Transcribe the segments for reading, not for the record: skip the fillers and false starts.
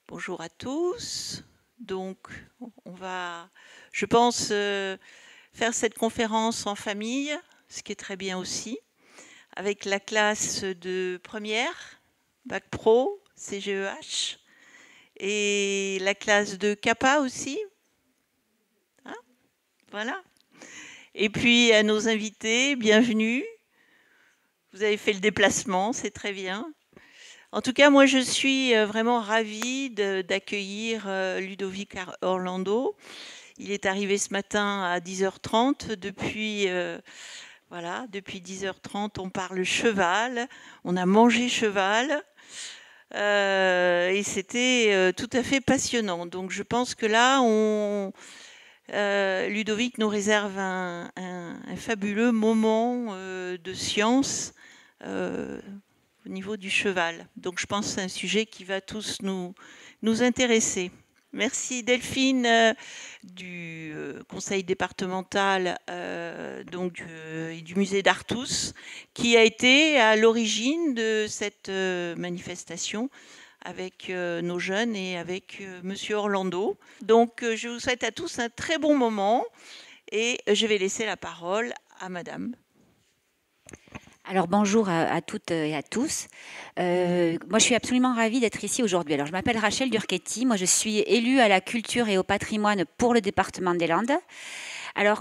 Bonjour à tous. Donc, on va, je pense, faire cette conférence en famille, ce qui est très bien aussi, avec la classe de première, Bac Pro, CGEH, et la classe de CAPA aussi. Hein, voilà. Et puis à nos invités, bienvenue. Vous avez fait le déplacement, c'est très bien. En tout cas, moi, je suis vraiment ravie d'accueillir Ludovic Orlando. Il est arrivé ce matin à 10h30. Depuis 10h30, on parle cheval. On a mangé cheval. Et c'était tout à fait passionnant. Donc, je pense que là, Ludovic nous réserve un fabuleux moment de science. Au niveau du cheval. Donc je pense que c'est un sujet qui va tous nous intéresser. Merci Delphine du conseil départemental et du musée d'Artus qui a été à l'origine de cette manifestation avec nos jeunes et avec Monsieur Orlando. Donc je vous souhaite à tous un très bon moment et je vais laisser la parole à Madame. Alors bonjour à toutes et à tous. Moi je suis absolument ravie d'être ici aujourd'hui. Alors je m'appelle Rachel Durchetti, moi je suis élue à la culture et au patrimoine pour le département des Landes. Alors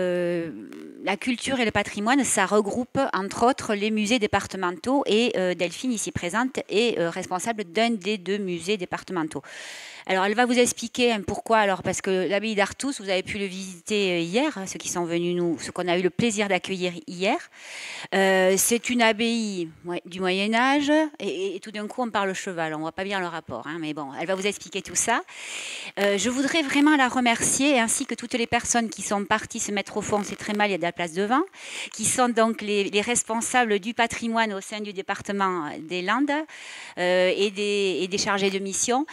la culture et le patrimoine, ça regroupe entre autres les musées départementaux et Delphine ici présente est responsable d'un des deux musées départementaux. Alors, elle va vous expliquer pourquoi. Alors, parce que l'abbaye d'Artus, vous avez pu le visiter hier, ceux qui sont venus ceux qu'on a eu le plaisir d'accueillir hier. C'est une abbaye du Moyen Âge et tout d'un coup, on parle cheval. On voit pas bien le rapport, hein, mais bon, elle va vous expliquer tout ça. Je voudrais vraiment la remercier, ainsi que toutes les personnes qui sont parties se mettre au fond. C'est très mal, il y a de la place devant, qui sont donc les responsables du patrimoine au sein du département des Landes et des chargés de mission.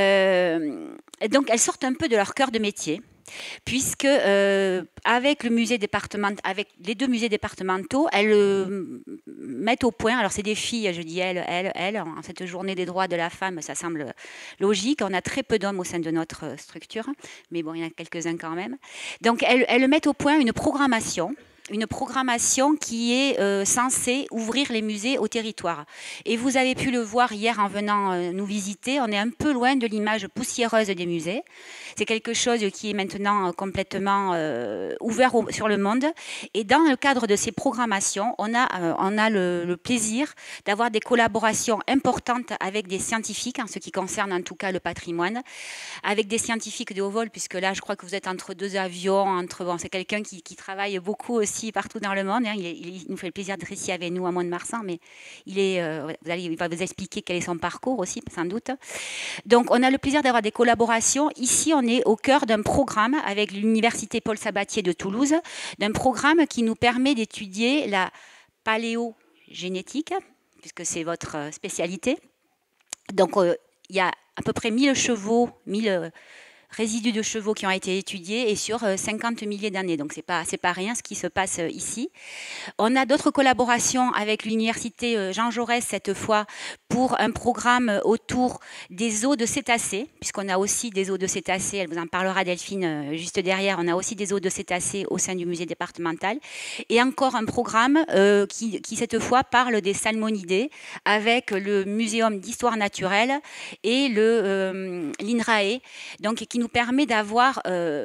Donc, elles sortent un peu de leur cœur de métier, puisque avec avec les deux musées départementaux, elles mettent au point, alors c'est des filles, je dis elles, en cette journée des droits de la femme, ça semble logique, on a très peu d'hommes au sein de notre structure, mais bon, il y en a quelques-uns quand même. Donc elles mettent au point une programmation qui est censée ouvrir les musées au territoire. Et vous avez pu le voir hier en venant nous visiter, on est un peu loin de l'image poussiéreuse des musées. C'est quelque chose qui est maintenant complètement ouvert sur le monde. Et dans le cadre de ces programmations, on a le plaisir d'avoir des collaborations importantes avec des scientifiques, en ce qui concerne en tout cas le patrimoine, avec des scientifiques de haut vol, puisque là, je crois que vous êtes entre deux avions, c'est quelqu'un qui travaille beaucoup aussi partout dans le monde. Hein. Il nous fait le plaisir d'être ici avec nous à Mont-de-Marsan, mais il va vous expliquer quel est son parcours aussi, sans doute. Donc, on a le plaisir d'avoir des collaborations. Ici, on est au cœur d'un programme avec l'Université Paul Sabatier de Toulouse, d'un programme qui nous permet d'étudier la paléogénétique, puisque c'est votre spécialité. Donc, il y a à peu près 1000 chevaux, 1000 résidus de chevaux qui ont été étudiés et sur 50 milliers d'années. Donc, c'est pas rien ce qui se passe ici. On a d'autres collaborations avec l'université Jean Jaurès cette fois pour un programme autour des os de cétacés, puisqu'on a aussi des os de cétacés, elle vous en parlera Delphine juste derrière, on a aussi des os de cétacés au sein du musée départemental. Et encore un programme qui cette fois parle des salmonidés avec le Muséum d'histoire naturelle et l'INRAE, donc qui nous permet d'avoir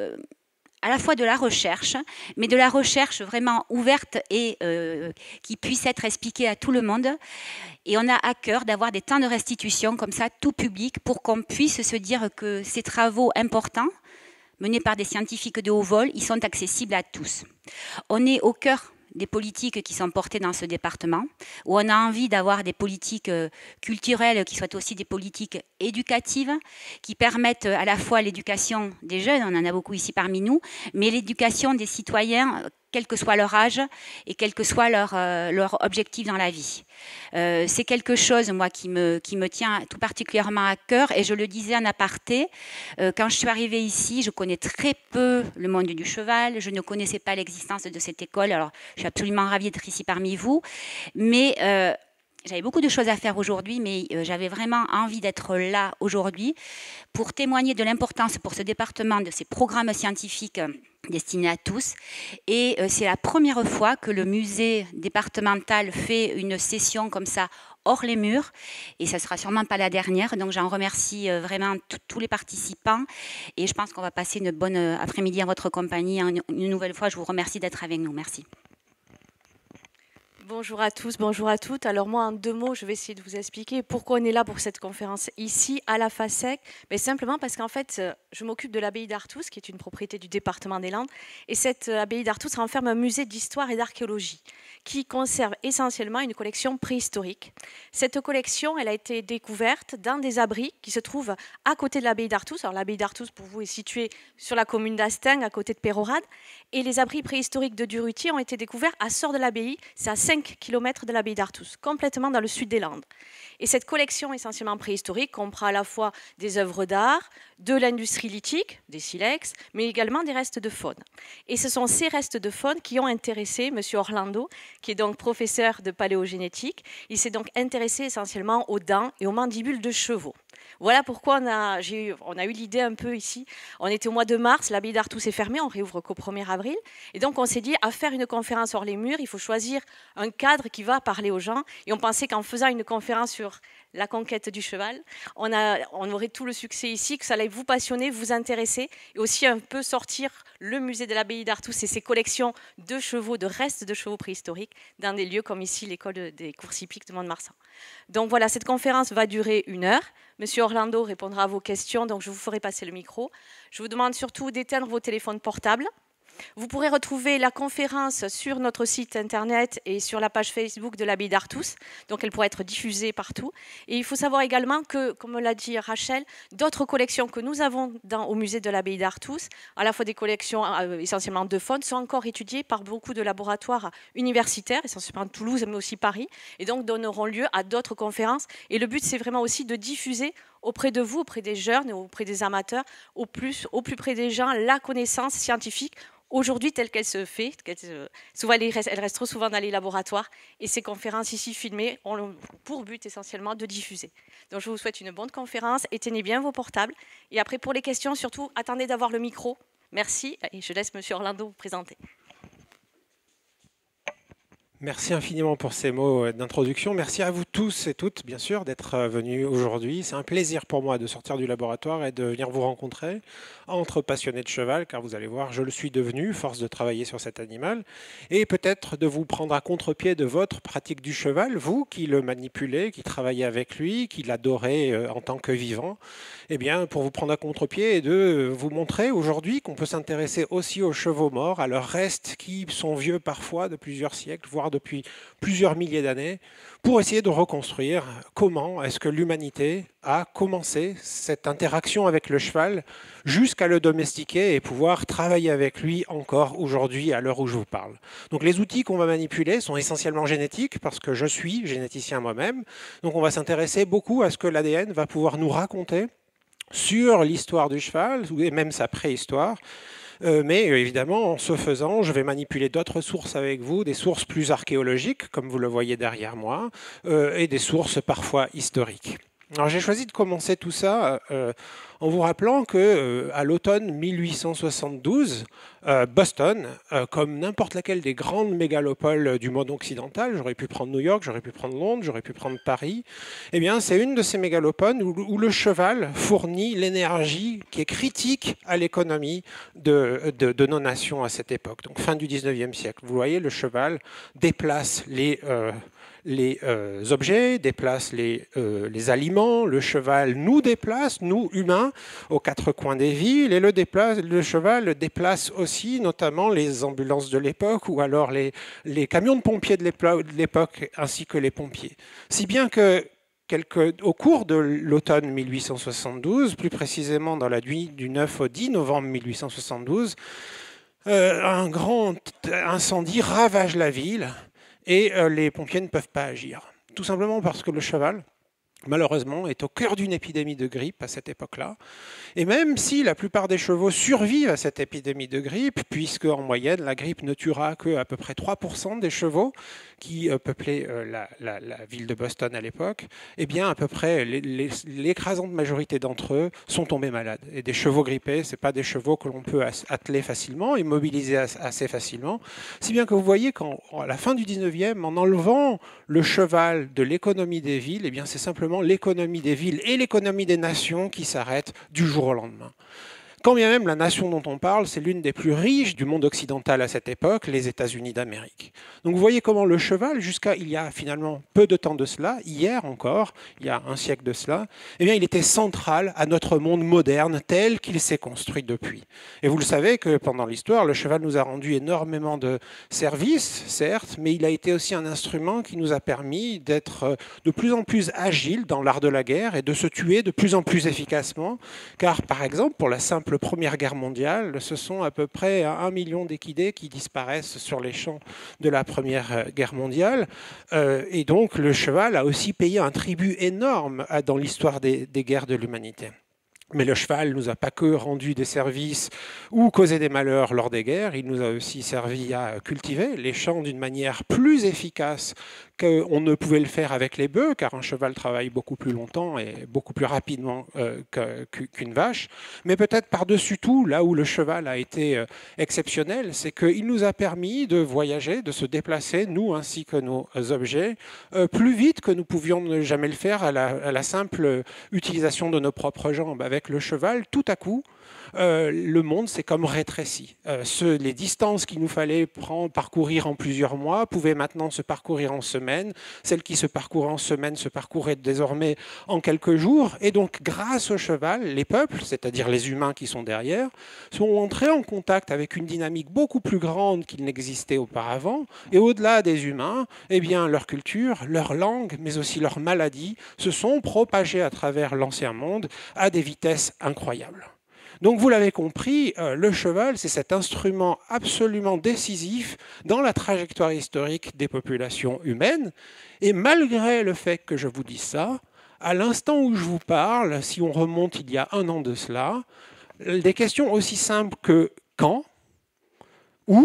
à la fois de la recherche, mais de la recherche vraiment ouverte et qui puisse être expliquée à tout le monde. Et on a à cœur d'avoir des temps de restitution comme ça, tout public, pour qu'on puisse se dire que ces travaux importants, menés par des scientifiques de haut vol, ils sont accessibles à tous. On est au cœur des politiques qui sont portées dans ce département, où on a envie d'avoir des politiques culturelles qui soient aussi des politiques éducatives, qui permettent à la fois l'éducation des jeunes, on en a beaucoup ici parmi nous, mais l'éducation des citoyens, quel que soit leur âge et quel que soit leur objectif dans la vie. C'est quelque chose, moi, qui me tient tout particulièrement à cœur, et je le disais en aparté, quand je suis arrivée ici, je connais très peu le monde du cheval, je ne connaissais pas l'existence de cette école, alors je suis absolument ravie d'être ici parmi vous, mais J'avais beaucoup de choses à faire aujourd'hui, mais j'avais vraiment envie d'être là aujourd'hui pour témoigner de l'importance pour ce département de ces programmes scientifiques destinés à tous. Et c'est la première fois que le musée départemental fait une session comme ça hors les murs, et ça ne sera sûrement pas la dernière. Donc j'en remercie vraiment tous les participants, et je pense qu'on va passer une bonne après-midi en votre compagnie. Une nouvelle fois, je vous remercie d'être avec nous. Merci. Bonjour à tous, bonjour à toutes. Alors moi, en 2 mots, je vais essayer de vous expliquer pourquoi on est là pour cette conférence ici, à la FASEC. Mais simplement parce qu'en fait, je m'occupe de l'abbaye d'Artous, qui est une propriété du département des Landes. Et cette abbaye d'Artous renferme un musée d'histoire et d'archéologie qui conserve essentiellement une collection préhistorique. Cette collection, elle a été découverte dans des abris qui se trouvent à côté de l'abbaye d'Artous. Alors l'abbaye d'Artous, pour vous, est située sur la commune d'Asting, à côté de Pérorade. Et les abris préhistoriques de Durutier ont été découverts à Sort de l'abbaye. C'est à 5 km de l'abbaye d'Artous, complètement dans le sud des Landes. Et cette collection essentiellement préhistorique comprend à la fois des œuvres d'art, de l'industrie lithique, des silex, mais également des restes de faune. Et ce sont ces restes de faune qui ont intéressé M. Orlando, qui est donc professeur de paléogénétique. Il s'est donc intéressé essentiellement aux dents et aux mandibules de chevaux. Voilà pourquoi on a eu l'idée un peu ici. On était au mois de mars, l'abbaye d'Artous est fermée, on réouvre qu'au 1er avril. Et donc on s'est dit, à faire une conférence hors les murs, il faut choisir un cadre qui va parler aux gens. Et on pensait qu'en faisant une conférence sur la conquête du cheval, on aurait tout le succès ici, que ça allait vous passionner, vous intéresser, et aussi un peu sortir le musée de l'abbaye d'Artous et ses collections de chevaux, de restes de chevaux préhistoriques, dans des lieux comme ici l'école des courses hippiques de Mont-de-Marsan. Donc voilà, cette conférence va durer 1 heure. Monsieur Orlando répondra à vos questions, donc je vous ferai passer le micro. Je vous demande surtout d'éteindre vos téléphones portables. Vous pourrez retrouver la conférence sur notre site internet et sur la page Facebook de l'abbaye d'Artous, donc elle pourra être diffusée partout. Et il faut savoir également que, comme l'a dit Rachel, d'autres collections que nous avons au musée de l'abbaye d'Artous, à la fois des collections essentiellement de faune, sont encore étudiées par beaucoup de laboratoires universitaires, essentiellement Toulouse, mais aussi Paris, et donc donneront lieu à d'autres conférences. Et le but, c'est vraiment aussi de diffuser auprès de vous, auprès des jeunes et auprès des amateurs, au plus près des gens, la connaissance scientifique aujourd'hui telle qu'elle se fait. Souvent, elle reste trop souvent dans les laboratoires, et ces conférences ici filmées ont pour but essentiellement de diffuser. Donc je vous souhaite une bonne conférence, éteignez bien vos portables, et après pour les questions, surtout attendez d'avoir le micro. Merci, et je laisse M. Orlando vous présenter. Merci infiniment pour ces mots d'introduction. Merci à vous tous et toutes, bien sûr, d'être venus aujourd'hui. C'est un plaisir pour moi de sortir du laboratoire et de venir vous rencontrer entre passionnés de cheval, car vous allez voir, je le suis devenu, force de travailler sur cet animal, et peut-être de vous prendre à contre-pied de votre pratique du cheval, vous qui le manipulez, qui travaillez avec lui, qui l'adorez en tant que vivant, eh bien, pour vous prendre à contre-pied et de vous montrer aujourd'hui qu'on peut s'intéresser aussi aux chevaux morts, à leurs restes qui sont vieux parfois de plusieurs siècles, voire depuis plusieurs milliers d'années, pour essayer de reconstruire comment est-ce que l'humanité a commencé cette interaction avec le cheval jusqu'à le domestiquer et pouvoir travailler avec lui encore aujourd'hui à l'heure où je vous parle. Donc les outils qu'on va manipuler sont essentiellement génétiques parce que je suis généticien moi-même. Donc on va s'intéresser beaucoup à ce que l'ADN va pouvoir nous raconter sur l'histoire du cheval et même sa préhistoire. Mais évidemment, en ce faisant, je vais manipuler d'autres sources avec vous, des sources plus archéologiques, comme vous le voyez derrière moi, et des sources parfois historiques. Alors j'ai choisi de commencer tout ça en vous rappelant que à l'automne 1872, Boston, comme n'importe laquelle des grandes mégalopoles du monde occidental, j'aurais pu prendre New York, j'aurais pu prendre Londres, j'aurais pu prendre Paris, eh bien c'est une de ces mégalopoles où le cheval fournit l'énergie qui est critique à l'économie de nos nations à cette époque, donc fin du 19e siècle. Vous voyez, le cheval déplace les objets, déplace les aliments, le cheval nous déplace, nous humains, aux quatre coins des villes, et le cheval déplace aussi notamment les ambulances de l'époque ou alors les camions de pompiers de l'époque ainsi que les pompiers. Si bien que au cours de l'automne 1872, plus précisément dans la nuit du 9 au 10 novembre 1872, un grand incendie ravage la ville et les pompiers ne peuvent pas agir. Tout simplement parce que le cheval malheureusement, est au cœur d'une épidémie de grippe à cette époque-là. Et même si la plupart des chevaux survivent à cette épidémie de grippe, puisque en moyenne, la grippe ne tuera qu'à peu près 3% des chevaux qui peuplaient la ville de Boston à l'époque, eh bien, à peu près l'écrasante majorité d'entre eux sont tombés malades. Et des chevaux grippés, ce n'est pas des chevaux que l'on peut atteler facilement et mobiliser assez facilement. Si bien que vous voyez qu'à la fin du 19e, en enlevant le cheval de l'économie des villes, eh bien, c'est simplement l'économie des villes et l'économie des nations qui s'arrêtent du jour au lendemain. Quand bien même la nation dont on parle, c'est l'une des plus riches du monde occidental à cette époque, les États-Unis d'Amérique. Donc vous voyez comment le cheval, jusqu'à il y a finalement peu de temps de cela, hier encore, il y a un siècle de cela, eh bien il était central à notre monde moderne tel qu'il s'est construit depuis. Et vous le savez que pendant l'histoire, le cheval nous a rendu énormément de services, certes, mais il a été aussi un instrument qui nous a permis d'être de plus en plus agile dans l'art de la guerre et de se tuer de plus en plus efficacement, car par exemple, pour la simple Première Guerre mondiale, ce sont à peu près 1 million d'équidés qui disparaissent sur les champs de la Première Guerre mondiale. Et donc le cheval a aussi payé un tribut énorme dans l'histoire des guerres de l'humanité. Mais le cheval ne nous a pas que rendu des services ou causé des malheurs lors des guerres, il nous a aussi servi à cultiver les champs d'une manière plus efficace qu'on ne pouvait le faire avec les bœufs, car un cheval travaille beaucoup plus longtemps et beaucoup plus rapidement qu'une vache. Mais peut-être par-dessus tout, là où le cheval a été exceptionnel, c'est qu'il nous a permis de voyager, de se déplacer, nous ainsi que nos objets, plus vite que nous pouvions ne jamais le faire à la simple utilisation de nos propres jambes. Avec le cheval, tout à coup, le monde s'est comme rétréci. Les distances qu'il nous fallait parcourir en plusieurs mois pouvaient maintenant se parcourir en semaines. Celles qui se parcouraient en semaines se parcouraient désormais en quelques jours. Et donc, grâce au cheval, les peuples, c'est-à-dire les humains qui sont derrière, sont entrés en contact avec une dynamique beaucoup plus grande qu'il n'existait auparavant. Et au-delà des humains, eh bien, leur culture, leur langue, mais aussi leurs maladies se sont propagées à travers l'ancien monde à des vitesses incroyables. Donc vous l'avez compris, le cheval, c'est cet instrument absolument décisif dans la trajectoire historique des populations humaines. Et malgré le fait que je vous dise ça, à l'instant où je vous parle, si on remonte il y a 1 an de cela, des questions aussi simples que quand, où,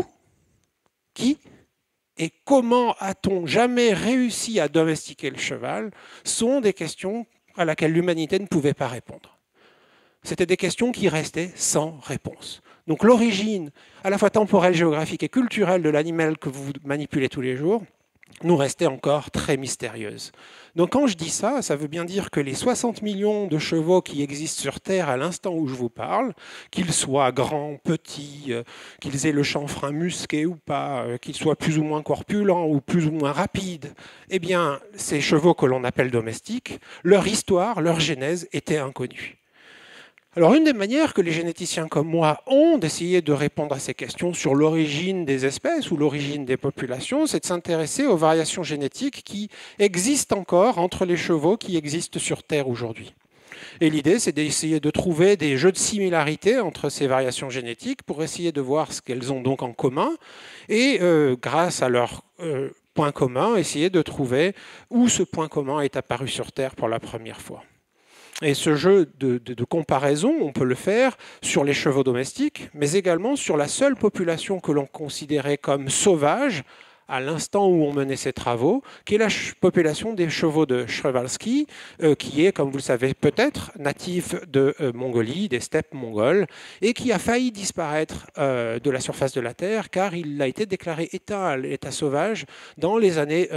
qui et comment a-t-on jamais réussi à domestiquer le cheval sont des questions à laquelle l'humanité ne pouvait pas répondre. C'était des questions qui restaient sans réponse. Donc l'origine, à la fois temporelle, géographique et culturelle de l'animal que vous manipulez tous les jours, nous restait encore très mystérieuse. Donc quand je dis ça, ça veut bien dire que les 60 millions de chevaux qui existent sur Terre à l'instant où je vous parle, qu'ils soient grands, petits, qu'ils aient le chanfrein musqué ou pas, qu'ils soient plus ou moins corpulents ou plus ou moins rapides, eh bien, ces chevaux que l'on appelle domestiques, leur histoire, leur genèse était inconnue. Alors, une des manières que les généticiens comme moi ont d'essayer de répondre à ces questions sur l'origine des espèces ou l'origine des populations, c'est de s'intéresser aux variations génétiques qui existent encore entre les chevaux qui existent sur Terre aujourd'hui. Et l'idée, c'est d'essayer de trouver des jeux de similarité entre ces variations génétiques pour essayer de voir ce qu'elles ont donc en commun et, grâce à leurs points communs, essayer de trouver où ce point commun est apparu sur Terre pour la première fois. Et ce jeu de comparaison, on peut le faire sur les chevaux domestiques, mais également sur la seule population que l'on considérait comme sauvage à l'instant où on menait ces travaux, qui est la population des chevaux de Przewalski, qui est, comme vous le savez peut-être, natif de Mongolie, des steppes mongoles, et qui a failli disparaître de la surface de la Terre, car il a été déclaré état sauvage dans les années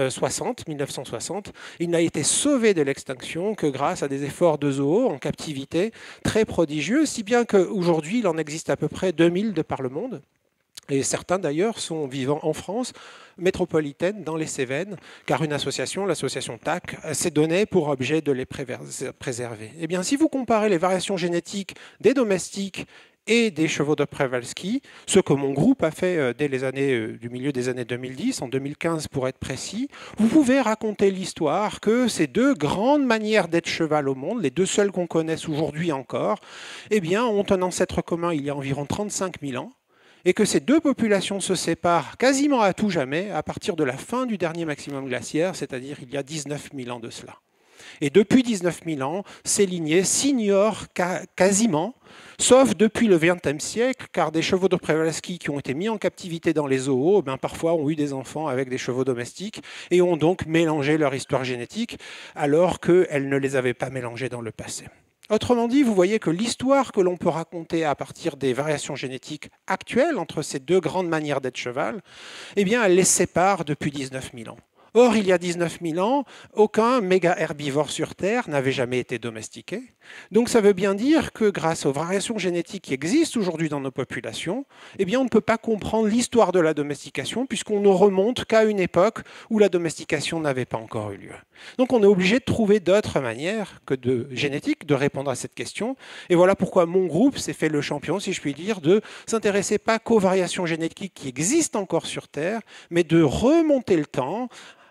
1960. Il n'a été sauvé de l'extinction que grâce à des efforts de zoos en captivité très prodigieux, si bien qu'aujourd'hui, il en existe à peu près 2000 de par le monde. Et certains d'ailleurs sont vivants en France métropolitaine dans les Cévennes, car une association, l'association TAC, s'est donnée pour objet de les préserver. Eh bien, si vous comparez les variations génétiques des domestiques et des chevaux de Przewalski, ce que mon groupe a fait dès les années du milieu des années 2010, en 2015 pour être précis, vous pouvez raconter l'histoire que ces deux grandes manières d'être cheval au monde, les deux seules qu'on connaisse aujourd'hui encore, eh bien, ont un ancêtre commun il y a environ 35 000 ans, et que ces deux populations se séparent quasiment à tout jamais à partir de la fin du dernier maximum glaciaire, c'est-à-dire il y a 19 000 ans de cela. Et depuis 19 000 ans, ces lignées s'ignorent quasiment, sauf depuis le XXe siècle, car des chevaux de Przewalski qui ont été mis en captivité dans les zoos, parfois ont eu des enfants avec des chevaux domestiques et ont donc mélangé leur histoire génétique alors qu'elles ne les avaient pas mélangées dans le passé. Autrement dit, vous voyez que l'histoire que l'on peut raconter à partir des variations génétiques actuelles entre ces deux grandes manières d'être cheval, eh bien, elle les sépare depuis 19 000 ans. Or, il y a 19 000 ans, aucun méga herbivore sur Terre n'avait jamais été domestiqué. Donc ça veut bien dire que grâce aux variations génétiques qui existent aujourd'hui dans nos populations, eh bien, on ne peut pas comprendre l'histoire de la domestication puisqu'on ne remonte qu'à une époque où la domestication n'avait pas encore eu lieu. Donc on est obligé de trouver d'autres manières que de génétique de répondre à cette question. Et voilà pourquoi mon groupe s'est fait le champion, si je puis dire, de s'intéresser pas qu'aux variations génétiques qui existent encore sur Terre, mais de remonter le temps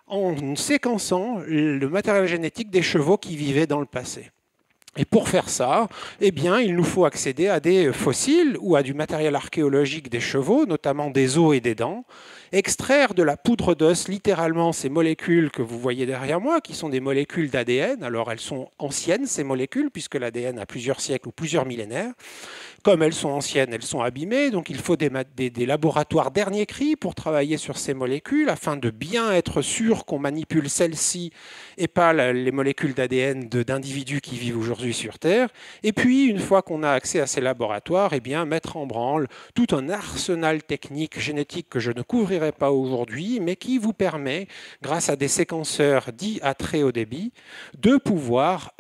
en séquençant le matériel génétique des chevaux qui vivaient dans le passé. Et pour faire ça, eh bien, il nous faut accéder à des fossiles ou à du matériel archéologique des chevaux, notamment des os et des dents, extraire de la poudre d'os littéralement ces molécules que vous voyez derrière moi, qui sont des molécules d'ADN. Alors elles sont anciennes, ces molécules, puisque l'ADN a plusieurs siècles ou plusieurs millénaires. Comme elles sont anciennes, elles sont abîmées, donc il faut des laboratoires dernier cri pour travailler sur ces molécules afin de bien être sûr qu'on manipule celles-ci et pas les molécules d'ADN d'individus qui vivent aujourd'hui sur Terre. Et puis, une fois qu'on a accès à ces laboratoires, eh bien, mettre en branle tout un arsenal technique génétique que je ne couvrirai pas aujourd'hui, mais qui vous permet, grâce à des séquenceurs dits à très haut débit, de pouvoir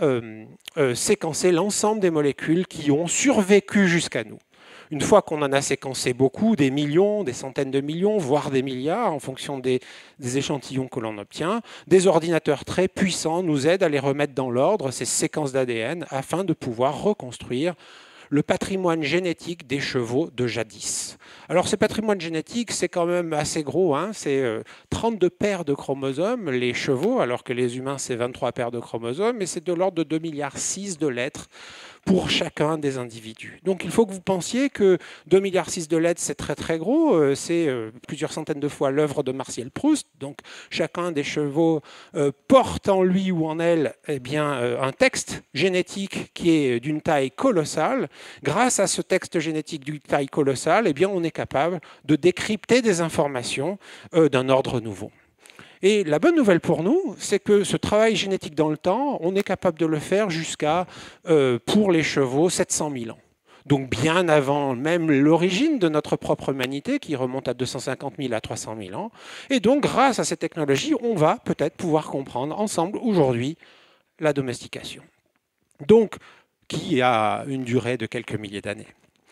séquencer l'ensemble des molécules qui ont survécu jusqu'à nous. Une fois qu'on en a séquencé beaucoup, des millions, des centaines de millions, voire des milliards, en fonction des échantillons que l'on obtient, des ordinateurs très puissants nous aident à les remettre dans l'ordre, ces séquences d'ADN, afin de pouvoir reconstruire le patrimoine génétique des chevaux de jadis. Alors ce patrimoine génétique, c'est quand même assez gros, hein, c'est 32 paires de chromosomes, les chevaux, alors que les humains, c'est 23 paires de chromosomes, et c'est de l'ordre de 2,6 milliards de lettres pour chacun des individus. Donc il faut que vous pensiez que 2,6 milliards de lettres, c'est très très gros, c'est plusieurs centaines de fois l'œuvre de Marcel Proust, donc chacun des chevaux porte en lui ou en elle un texte génétique qui est d'une taille colossale. Grâce à ce texte génétique d'une taille colossale, eh bien, on est capable de décrypter des informations d'un ordre nouveau. Et la bonne nouvelle pour nous, c'est que ce travail génétique dans le temps, on est capable de le faire jusqu'à, pour les chevaux, 700 000 ans. Donc bien avant même l'origine de notre propre humanité, qui remonte à 250 000 à 300 000 ans. Et donc, grâce à ces technologies, on va peut-être pouvoir comprendre ensemble aujourd'hui la domestication. Donc, qui a une durée de quelques milliers d'années.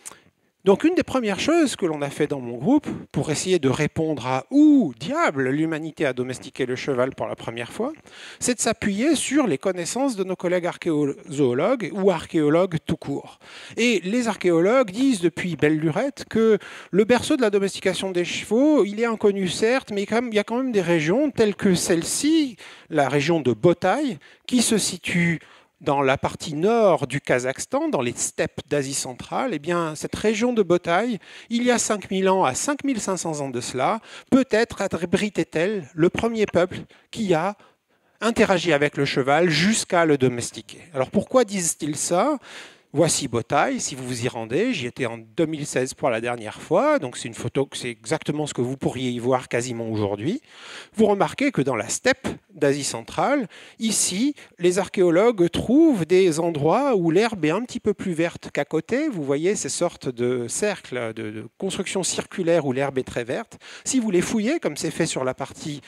Donc une des premières choses que l'on a fait dans mon groupe pour essayer de répondre à où, diable, l'humanité a domestiqué le cheval pour la première fois, c'est de s'appuyer sur les connaissances de nos collègues archéozoologues ou archéologues tout court. Et les archéologues disent depuis belle lurette que le berceau de la domestication des chevaux, il est inconnu certes, mais il y a quand même des régions telles que celle-ci, la région de Botaï, qui se situe dans la partie nord du Kazakhstan, dans les steppes d'Asie centrale. Eh bien, cette région de Botaï, il y a 5000 ans à 5500 ans de cela, peut-être abritait-elle le premier peuple qui a interagi avec le cheval jusqu'à le domestiquer. Alors pourquoi disent-ils ça ? Voici Botaï, si vous vous y rendez, j'y étais en 2016 pour la dernière fois, donc c'est une photo, c'est exactement ce que vous pourriez y voir quasiment aujourd'hui. Vous remarquez que dans la steppe d'Asie centrale, ici, les archéologues trouvent des endroits où l'herbe est un petit peu plus verte qu'à côté. Vous voyez ces sortes de cercles, de constructions circulaires où l'herbe est très verte. Si vous les fouillez, comme c'est fait sur la partie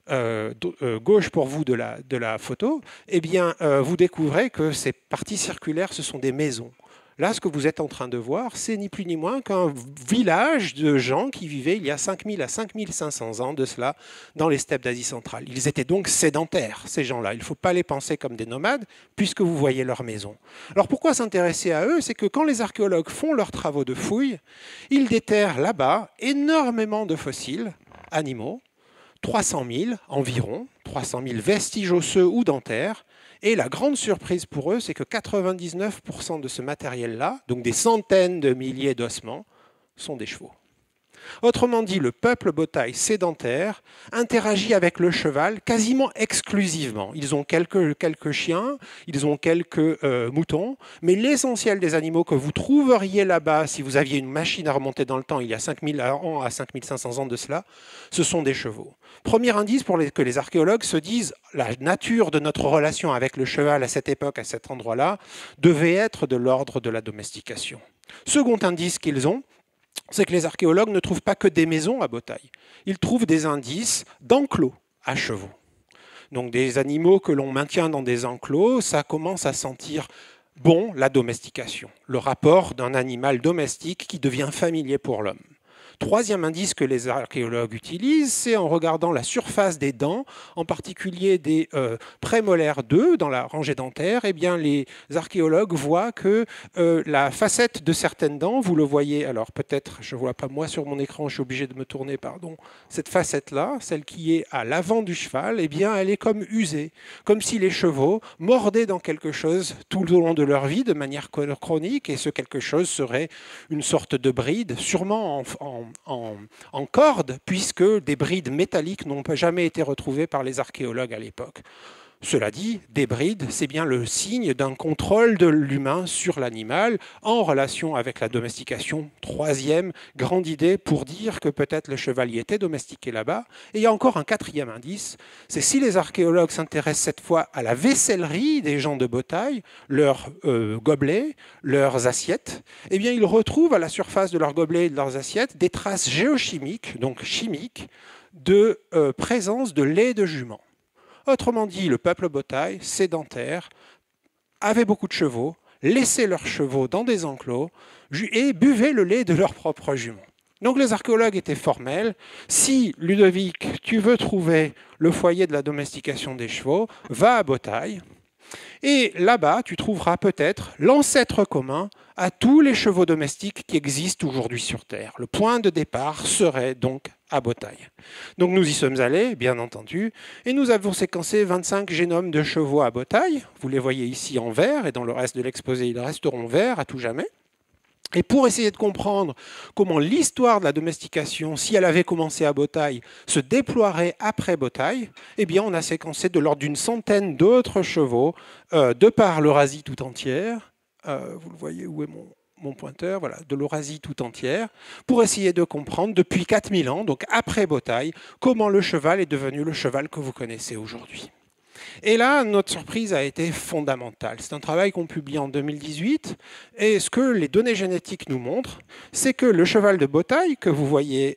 gauche pour vous de la photo, eh bien, vous découvrez que ces parties circulaires, ce sont des maisons. Là, ce que vous êtes en train de voir, c'est ni plus ni moins qu'un village de gens qui vivaient il y a 5000 à 5500 ans de cela dans les steppes d'Asie centrale. Ils étaient donc sédentaires, ces gens-là. Il ne faut pas les penser comme des nomades, puisque vous voyez leurs maisons. Alors pourquoi s'intéresser à eux ? C'est que quand les archéologues font leurs travaux de fouilles, ils déterrent là-bas énormément de fossiles animaux, 300 000 environ, 300 000 vestiges osseux ou dentaires. Et la grande surprise pour eux, c'est que 99% de ce matériel-là, donc des centaines de milliers d'ossements, sont des chevaux. Autrement dit, le peuple Botaï sédentaire interagit avec le cheval quasiment exclusivement. Ils ont quelques chiens, ils ont quelques moutons, mais l'essentiel des animaux que vous trouveriez là-bas, si vous aviez une machine à remonter dans le temps, il y a 5000 ans à 5500 ans de cela, ce sont des chevaux. Premier indice pour que les archéologues se disent la nature de notre relation avec le cheval à cette époque, à cet endroit-là, devait être de l'ordre de la domestication. Second indice qu'ils ont, c'est que les archéologues ne trouvent pas que des maisons à Botaï. Ils trouvent des indices d'enclos à chevaux. Donc des animaux que l'on maintient dans des enclos, ça commence à sentir bon la domestication, le rapport d'un animal domestique qui devient familier pour l'homme. Troisième indice que les archéologues utilisent, c'est en regardant la surface des dents, en particulier des prémolaires 2 dans la rangée dentaire. Eh bien, les archéologues voient que la facette de certaines dents, vous le voyez, alors peut-être, je ne vois pas moi sur mon écran, je suis obligé de me tourner, pardon, cette facette-là, celle qui est à l'avant du cheval, eh bien, elle est comme usée, comme si les chevaux mordaient dans quelque chose tout au long de leur vie de manière chronique, et ce quelque chose serait une sorte de bride, sûrement en corde, puisque des brides métalliques n'ont jamais été retrouvées par les archéologues à l'époque. Cela dit, des brides, c'est bien le signe d'un contrôle de l'humain sur l'animal en relation avec la domestication. Troisième grande idée pour dire que peut-être le chevalier était domestiqué là-bas. Et il y a encore un quatrième indice, c'est si les archéologues s'intéressent cette fois à la vaissellerie des gens de Botaï, leurs gobelets, leurs assiettes, eh bien ils retrouvent à la surface de leurs gobelets et de leurs assiettes des traces géochimiques, donc chimiques, de présence de lait de jument. Autrement dit, le peuple Botaï, sédentaire, avait beaucoup de chevaux, laissait leurs chevaux dans des enclos et buvait le lait de leurs propres juments. Donc les archéologues étaient formels. Si, Ludovic, tu veux trouver le foyer de la domestication des chevaux, va à Botaï. Et là-bas, tu trouveras peut-être l'ancêtre commun à tous les chevaux domestiques qui existent aujourd'hui sur Terre. Le point de départ serait donc à Botaï. Donc nous y sommes allés, bien entendu, et nous avons séquencé 25 génomes de chevaux à Botaï. Vous les voyez ici en vert, et dans le reste de l'exposé, ils resteront verts à tout jamais. Et pour essayer de comprendre comment l'histoire de la domestication, si elle avait commencé à Botaï, se déploierait après Botaï, eh bien on a séquencé de l'ordre d'une centaine d'autres chevaux de par l'Eurasie tout entière. Vous le voyez, où est mon pointeur, voilà, de l'Eurasie tout entière, pour essayer de comprendre depuis 4000 ans, donc après Botaï, comment le cheval est devenu le cheval que vous connaissez aujourd'hui. Et là, notre surprise a été fondamentale. C'est un travail qu'on publie en 2018. Et ce que les données génétiques nous montrent, c'est que le cheval de Botaï, que vous voyez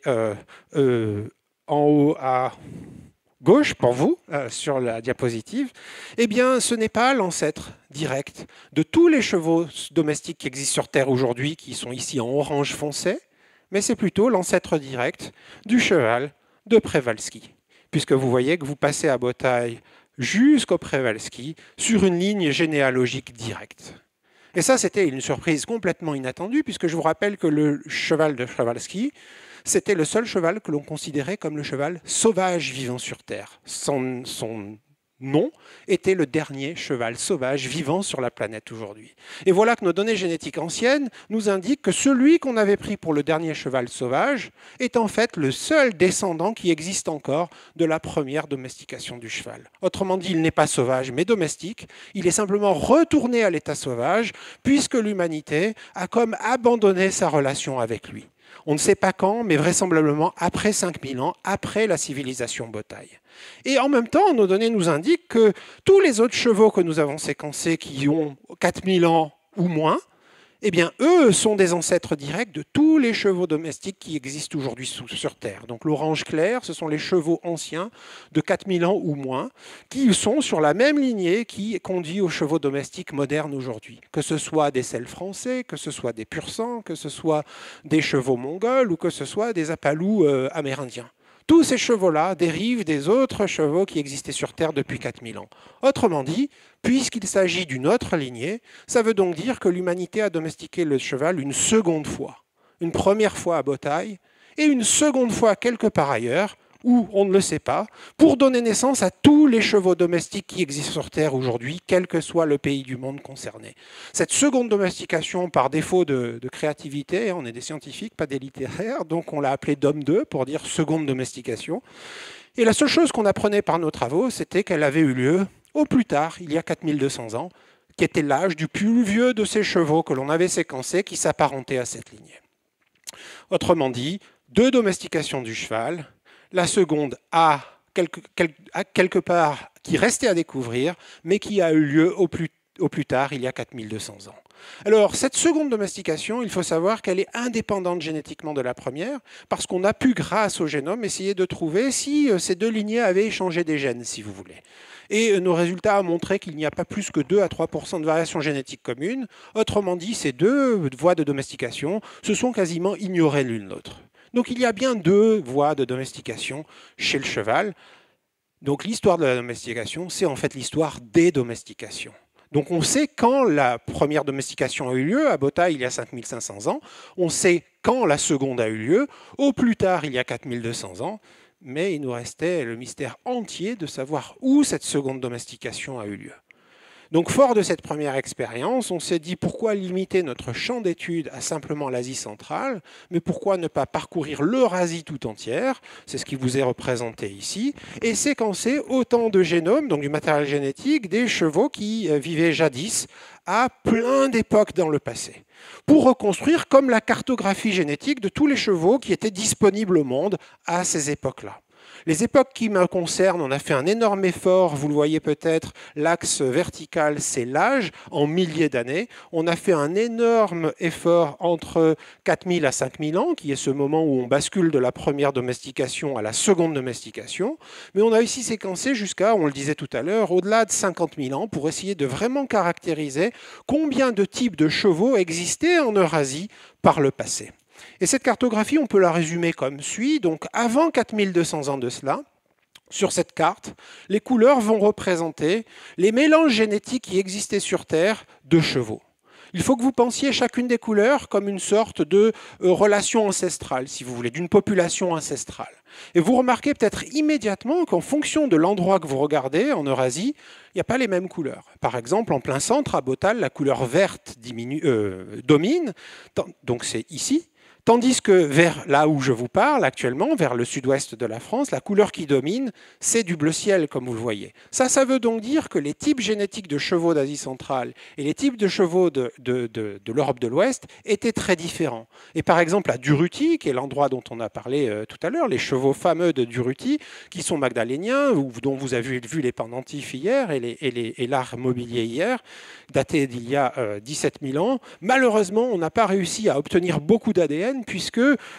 en haut à gauche pour vous, sur la diapositive, eh bien, ce n'est pas l'ancêtre direct de tous les chevaux domestiques qui existent sur Terre aujourd'hui, qui sont ici en orange foncé, mais c'est plutôt l'ancêtre direct du cheval de Przewalski. Puisque vous voyez que vous passez à Botaï jusqu'au Przewalski sur une ligne généalogique directe. Et ça, c'était une surprise complètement inattendue, puisque je vous rappelle que le cheval de Przewalski, c'était le seul cheval que l'on considérait comme le cheval sauvage vivant sur Terre. Son nom était le dernier cheval sauvage vivant sur la planète aujourd'hui. Et voilà que nos données génétiques anciennes nous indiquent que celui qu'on avait pris pour le dernier cheval sauvage est en fait le seul descendant qui existe encore de la première domestication du cheval. Autrement dit, il n'est pas sauvage mais domestique, il est simplement retourné à l'état sauvage puisque l'humanité a comme abandonné sa relation avec lui. On ne sait pas quand, mais vraisemblablement après 5000 ans, après la civilisation Botaï. Et en même temps, nos données nous indiquent que tous les autres chevaux que nous avons séquencés qui ont 4000 ans ou moins, eh bien, eux sont des ancêtres directs de tous les chevaux domestiques qui existent aujourd'hui sur Terre. Donc l'orange clair, ce sont les chevaux anciens de 4000 ans ou moins, qui sont sur la même lignée qui conduit aux chevaux domestiques modernes aujourd'hui. Que ce soit des selles français, que ce soit des pur-sang, que ce soit des chevaux mongols ou que ce soit des apalous amérindiens. Tous ces chevaux-là dérivent des autres chevaux qui existaient sur Terre depuis 4000 ans. Autrement dit, puisqu'il s'agit d'une autre lignée, ça veut donc dire que l'humanité a domestiqué le cheval une seconde fois. Une première fois à Botaï et une seconde fois quelque part ailleurs, ou on ne le sait pas, pour donner naissance à tous les chevaux domestiques qui existent sur Terre aujourd'hui, quel que soit le pays du monde concerné. Cette seconde domestication, par défaut de créativité, on est des scientifiques, pas des littéraires, donc on l'a appelée DOM 2 pour dire seconde domestication. Et la seule chose qu'on apprenait par nos travaux, c'était qu'elle avait eu lieu au plus tard, il y a 4200 ans, qui était l'âge du plus vieux de ces chevaux que l'on avait séquencés qui s'apparentaient à cette lignée. Autrement dit, 2 domestications du cheval, la seconde a quelque part qui restait à découvrir, mais qui a eu lieu au plus tard, il y a 4200 ans. Alors, cette seconde domestication, il faut savoir qu'elle est indépendante génétiquement de la première, parce qu'on a pu, grâce au génome, essayer de trouver si ces 2 lignées avaient échangé des gènes, si vous voulez. Et nos résultats ont montré qu'il n'y a pas plus que 2 à 3% de variations génétiques communes. Autrement dit, ces 2 voies de domestication se sont quasiment ignorées l'une l'autre. Donc il y a bien 2 voies de domestication chez le cheval. Donc l'histoire de la domestication, c'est en fait l'histoire des domestications. Donc on sait quand la première domestication a eu lieu, à Botaï il y a 5500 ans. On sait quand la seconde a eu lieu, au plus tard il y a 4200 ans. Mais il nous restait le mystère entier de savoir où cette seconde domestication a eu lieu. Donc, fort de cette première expérience, on s'est dit pourquoi limiter notre champ d'étude à simplement l'Asie centrale, mais pourquoi ne pas parcourir l'Eurasie tout entière, c'est ce qui vous est représenté ici, et séquencer autant de génomes, donc du matériel génétique, des chevaux qui vivaient jadis à plein d'époques dans le passé, pour reconstruire comme la cartographie génétique de tous les chevaux qui étaient disponibles au monde à ces époques-là. Les époques qui me concernent, on a fait un énorme effort, vous le voyez peut-être, l'axe vertical c'est l'âge en milliers d'années. On a fait un énorme effort entre 4000 à 5000 ans, qui est ce moment où on bascule de la première domestication à la seconde domestication. Mais on a aussi séquencé jusqu'à, on le disait tout à l'heure, au-delà de 50 000 ans pour essayer de vraiment caractériser combien de types de chevaux existaient en Eurasie par le passé. Et cette cartographie, on peut la résumer comme suit. Donc, avant 4200 ans de cela, sur cette carte, les couleurs vont représenter les mélanges génétiques qui existaient sur Terre de chevaux. Il faut que vous pensiez chacune des couleurs comme une sorte de relation ancestrale, si vous voulez, d'une population ancestrale. Et vous remarquez peut-être immédiatement qu'en fonction de l'endroit que vous regardez en Eurasie, il n'y a pas les mêmes couleurs. Par exemple, en plein centre, à Botal, la couleur verte domine, donc c'est ici. Tandis que vers là où je vous parle actuellement, vers le sud-ouest de la France, la couleur qui domine, c'est du bleu ciel, comme vous le voyez. Ça veut donc dire que les types génétiques de chevaux d'Asie centrale et les types de chevaux de l'Europe de l'Ouest étaient très différents. Et par exemple, à Durruti, qui est l'endroit dont on a parlé tout à l'heure, les chevaux fameux de Durruti, qui sont magdaléniens, dont vous avez vu les pendentifs hier et l'art mobilier hier, daté d'il y a 17 000 ans, malheureusement, on n'a pas réussi à obtenir beaucoup d'ADN, puisque,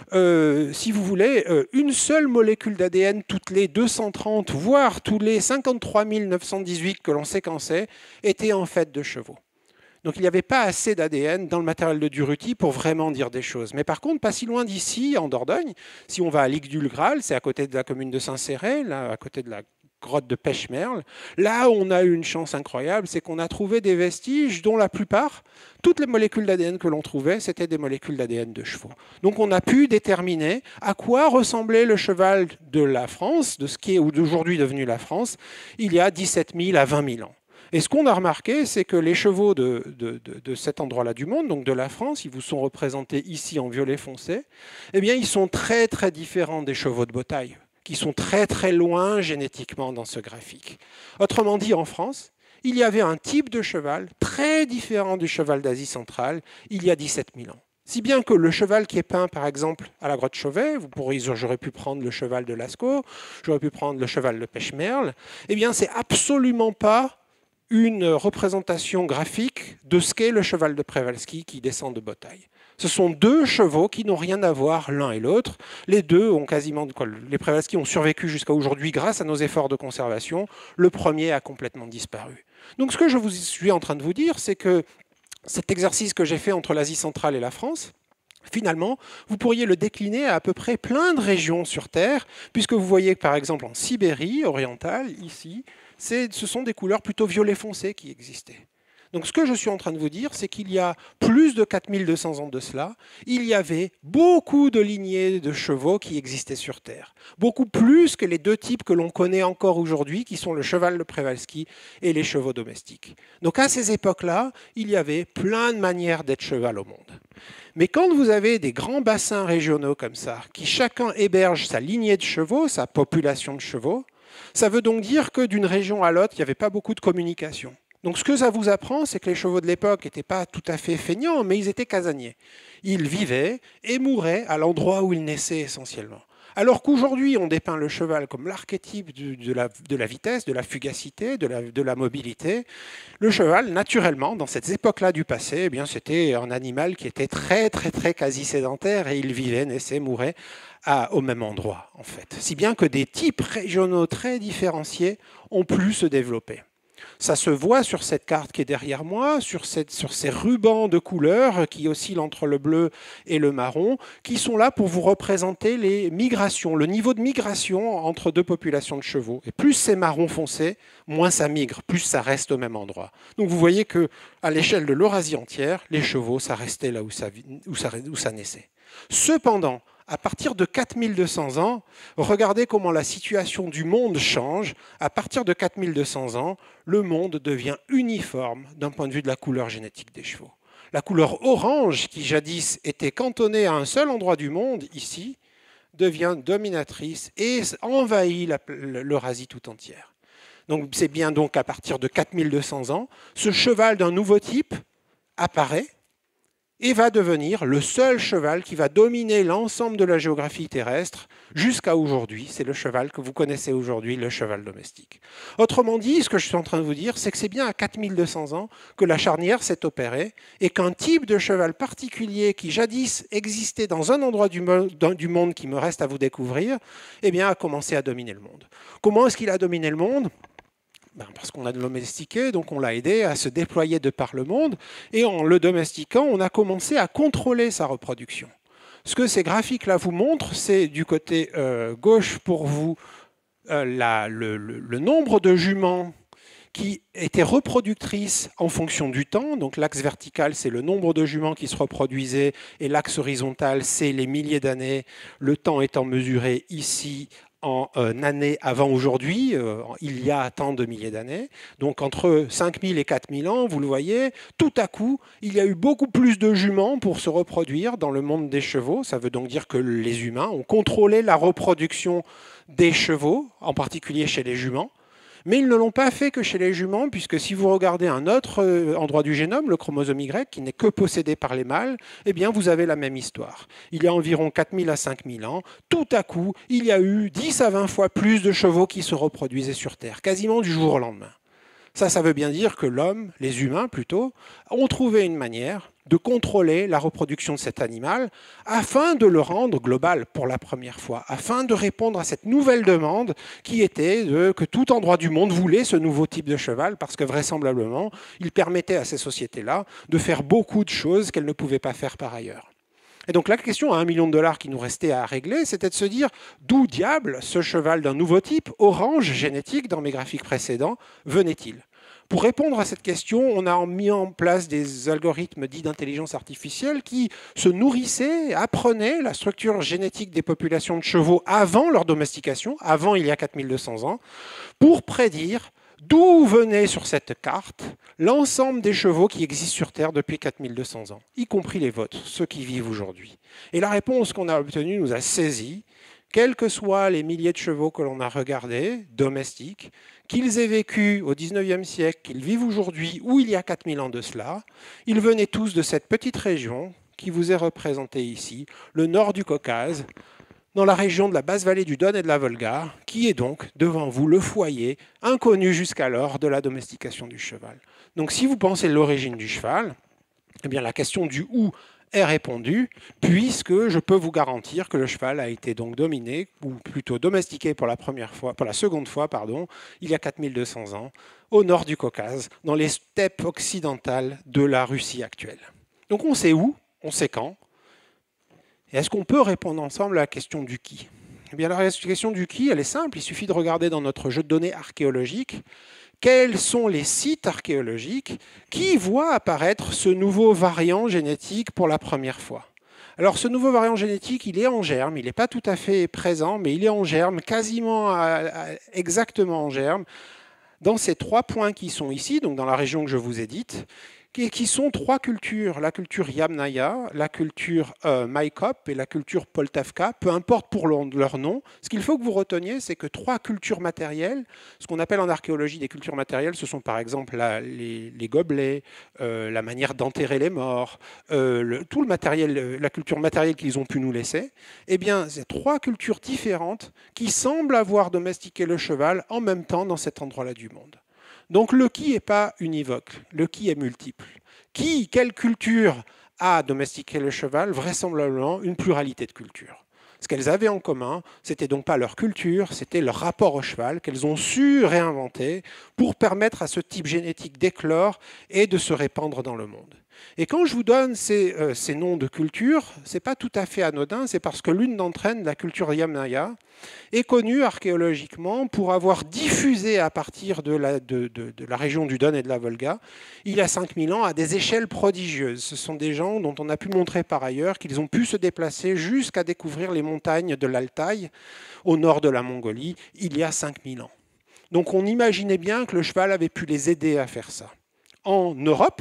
si vous voulez, une seule molécule d'ADN toutes les 230, voire tous les 53 918 que l'on séquençait, était en fait de chevaux. Donc il n'y avait pas assez d'ADN dans le matériel de Durruti pour vraiment dire des choses. Mais par contre, pas si loin d'ici, en Dordogne, si on va à Ligdul-Graal, c'est à côté de la commune de Saint-Céré, là, à côté de la grotte de Pêche-Merle, là où on a eu une chance incroyable, c'est qu'on a trouvé des vestiges dont la plupart, toutes les molécules d'ADN que l'on trouvait, c'était des molécules d'ADN de chevaux. Donc on a pu déterminer à quoi ressemblait le cheval de la France, de ce qui est aujourd'hui devenu la France, il y a 17 000 à 20 000 ans. Et ce qu'on a remarqué, c'est que les chevaux de cet endroit-là du monde, donc de la France, ils vous sont représentés ici en violet foncé, eh bien ils sont très très différents des chevaux de Botaï, qui sont très très loin génétiquement dans ce graphique. Autrement dit, en France, il y avait un type de cheval très différent du cheval d'Asie centrale il y a 17 000 ans. Si bien que le cheval qui est peint, par exemple, à la grotte Chauvet, j'aurais pu prendre le cheval de Lascaux, j'aurais pu prendre le cheval de Pêche-Merle, eh bien, c'est absolument pas une représentation graphique de ce qu'est le cheval de Przewalski qui descend de Botaï. Ce sont 2 chevaux qui n'ont rien à voir l'un et l'autre. Les 2 ont quasiment... Les Przewalski ont survécu jusqu'à aujourd'hui grâce à nos efforts de conservation. Le premier a complètement disparu. Donc ce que je suis en train de vous dire, c'est que cet exercice que j'ai fait entre l'Asie centrale et la France, finalement, vous pourriez le décliner à peu près plein de régions sur Terre, puisque vous voyez que par exemple en Sibérie orientale, ici, ce sont des couleurs plutôt violet foncé qui existaient. Donc ce que je suis en train de vous dire, c'est qu'il y a plus de 4200 ans de cela, il y avait beaucoup de lignées de chevaux qui existaient sur Terre. Beaucoup plus que les deux types que l'on connaît encore aujourd'hui, qui sont le cheval de Przewalski et les chevaux domestiques. Donc à ces époques-là, il y avait plein de manières d'être cheval au monde. Mais quand vous avez des grands bassins régionaux comme ça, qui chacun héberge sa lignée de chevaux, sa population de chevaux, ça veut donc dire que d'une région à l'autre, il n'y avait pas beaucoup de communication. Donc ce que ça vous apprend, c'est que les chevaux de l'époque n'étaient pas tout à fait feignants, mais ils étaient casaniers. Ils vivaient et mouraient à l'endroit où ils naissaient essentiellement. Alors qu'aujourd'hui, on dépeint le cheval comme l'archétype de la vitesse, de la fugacité, de la mobilité. Le cheval, naturellement, dans cette époque-là du passé, eh bien, c'était un animal qui était très, très, très quasi sédentaire et il vivait, naissait, mourait au même endroit, en fait. Si bien que des types régionaux très différenciés ont pu se développer. Ça se voit sur cette carte qui est derrière moi, sur ces rubans de couleurs qui oscillent entre le bleu et le marron, qui sont là pour vous représenter les migrations, le niveau de migration entre deux populations de chevaux. Et plus c'est marron foncé, moins ça migre, plus ça reste au même endroit. Donc vous voyez qu'à l'échelle de l'Eurasie entière, les chevaux, ça restait là où ça naissait. Cependant, à partir de 4200 ans, regardez comment la situation du monde change. À partir de 4200 ans, le monde devient uniforme d'un point de vue de la couleur génétique des chevaux. La couleur orange, qui jadis était cantonnée à un seul endroit du monde, ici, devient dominatrice et envahit l'Eurasie tout entière. Donc c'est bien donc à partir de 4200 ans, ce cheval d'un nouveau type apparaît et va devenir le seul cheval qui va dominer l'ensemble de la géographie terrestre jusqu'à aujourd'hui. C'est le cheval que vous connaissez aujourd'hui, le cheval domestique. Autrement dit, ce que je suis en train de vous dire, c'est que c'est bien à 4200 ans que la charnière s'est opérée et qu'un type de cheval particulier qui jadis existait dans un endroit du monde qui me reste à vous découvrir, eh bien, a commencé à dominer le monde. Comment est-ce qu'il a dominé le monde ? Parce qu'on l'a domestiqué, donc on l'a aidé à se déployer de par le monde, et en le domestiquant, on a commencé à contrôler sa reproduction. Ce que ces graphiques-là vous montrent, c'est du côté gauche pour vous le nombre de juments qui étaient reproductrices en fonction du temps. Donc l'axe vertical, c'est le nombre de juments qui se reproduisaient, et l'axe horizontal, c'est les milliers d'années, le temps étant mesuré ici en années avant aujourd'hui, il y a tant de milliers d'années. Donc entre 5000 et 4000 ans, vous le voyez, tout à coup, il y a eu beaucoup plus de juments pour se reproduire dans le monde des chevaux. Ça veut donc dire que les humains ont contrôlé la reproduction des chevaux, en particulier chez les juments. Mais ils ne l'ont pas fait que chez les juments, puisque si vous regardez un autre endroit du génome, le chromosome Y, qui n'est que possédé par les mâles, eh bien vous avez la même histoire. Il y a environ 4000 à 5000 ans, tout à coup, il y a eu 10 à 20 fois plus de chevaux qui se reproduisaient sur Terre, quasiment du jour au lendemain. Ça veut bien dire que l'homme, les humains plutôt, ont trouvé une manière de contrôler la reproduction de cet animal afin de le rendre global pour la première fois, afin de répondre à cette nouvelle demande qui était que tout endroit du monde voulait ce nouveau type de cheval parce que vraisemblablement, il permettait à ces sociétés-là de faire beaucoup de choses qu'elles ne pouvaient pas faire par ailleurs. Et donc la question à $1 million qui nous restait à régler, c'était de se dire d'où diable ce cheval d'un nouveau type, orange génétique dans mes graphiques précédents, venait-il ? Pour répondre à cette question, on a mis en place des algorithmes dits d'intelligence artificielle qui se nourrissaient, apprenaient la structure génétique des populations de chevaux avant leur domestication, avant il y a 4200 ans, pour prédire d'où venait sur cette carte l'ensemble des chevaux qui existent sur Terre depuis 4200 ans, y compris les vôtres, ceux qui vivent aujourd'hui. Et la réponse qu'on a obtenue nous a saisis, quels que soient les milliers de chevaux que l'on a regardés, domestiques, qu'ils aient vécu au XIXe siècle, qu'ils vivent aujourd'hui ou il y a 4000 ans de cela, ils venaient tous de cette petite région qui vous est représentée ici, le nord du Caucase, dans la région de la basse vallée du Don et de la Volga, qui est donc devant vous le foyer inconnu jusqu'alors de la domestication du cheval. Donc si vous pensez l'origine du cheval, eh bien la question du où est répondue, puisque je peux vous garantir que le cheval a été donc dominé, ou plutôt domestiqué pour la seconde fois, il y a 4200 ans, au nord du Caucase, dans les steppes occidentales de la Russie actuelle. Donc on sait où, on sait quand. Et est-ce qu'on peut répondre ensemble à la question du qui ? Eh bien, la question du qui, elle est simple. Il suffit de regarder dans notre jeu de données archéologique quels sont les sites archéologiques qui voient apparaître ce nouveau variant génétique pour la première fois. Alors ce nouveau variant génétique, il est en germe, il n'est pas tout à fait présent, mais il est en germe, quasiment exactement en germe, dans ces 3 points qui sont ici, donc dans la région que je vous ai dite, qui sont 3 cultures, la culture Yamnaya, la culture Maïkop et la culture Poltavka, peu importe pour leur nom. Ce qu'il faut que vous reteniez, c'est que 3 cultures matérielles, ce qu'on appelle en archéologie des cultures matérielles, ce sont par exemple les gobelets, la manière d'enterrer les morts, tout le matériel, la culture matérielle qu'ils ont pu nous laisser. Eh bien, c'est 3 cultures différentes qui semblent avoir domestiqué le cheval en même temps dans cet endroit-là du monde. Donc le qui n'est pas univoque, le qui est multiple. Quelle culture a domestiqué le cheval? Vraisemblablement une pluralité de cultures. Ce qu'elles avaient en commun, c'était donc pas leur culture, c'était leur rapport au cheval qu'elles ont su réinventer pour permettre à ce type génétique d'éclore et de se répandre dans le monde. Et quand je vous donne ces noms de cultures, ce n'est pas tout à fait anodin, c'est parce que l'une d'entre elles, la culture Yamnaya, est connue archéologiquement pour avoir diffusé à partir de la région du Don et de la Volga, il y a 5000 ans, à des échelles prodigieuses. Ce sont des gens dont on a pu montrer par ailleurs qu'ils ont pu se déplacer jusqu'à découvrir les montagnes de l'Altaï, au nord de la Mongolie, il y a 5000 ans. Donc on imaginait bien que le cheval avait pu les aider à faire ça. En Europe,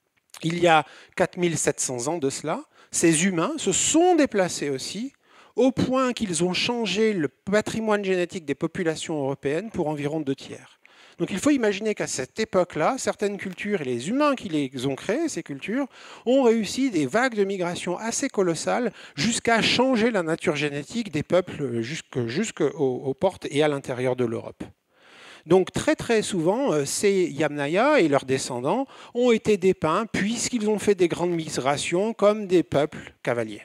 il y a 4700 ans de cela, ces humains se sont déplacés aussi, au point qu'ils ont changé le patrimoine génétique des populations européennes pour environ 2/3. Donc il faut imaginer qu'à cette époque-là, certaines cultures et les humains qui les ont créées, ces cultures, ont réussi des vagues de migration assez colossales jusqu'à changer la nature génétique des peuples jusqu'aux portes et à l'intérieur de l'Europe. Donc très très souvent, ces Yamnaya et leurs descendants ont été dépeints puisqu'ils ont fait des grandes migrations comme des peuples cavaliers.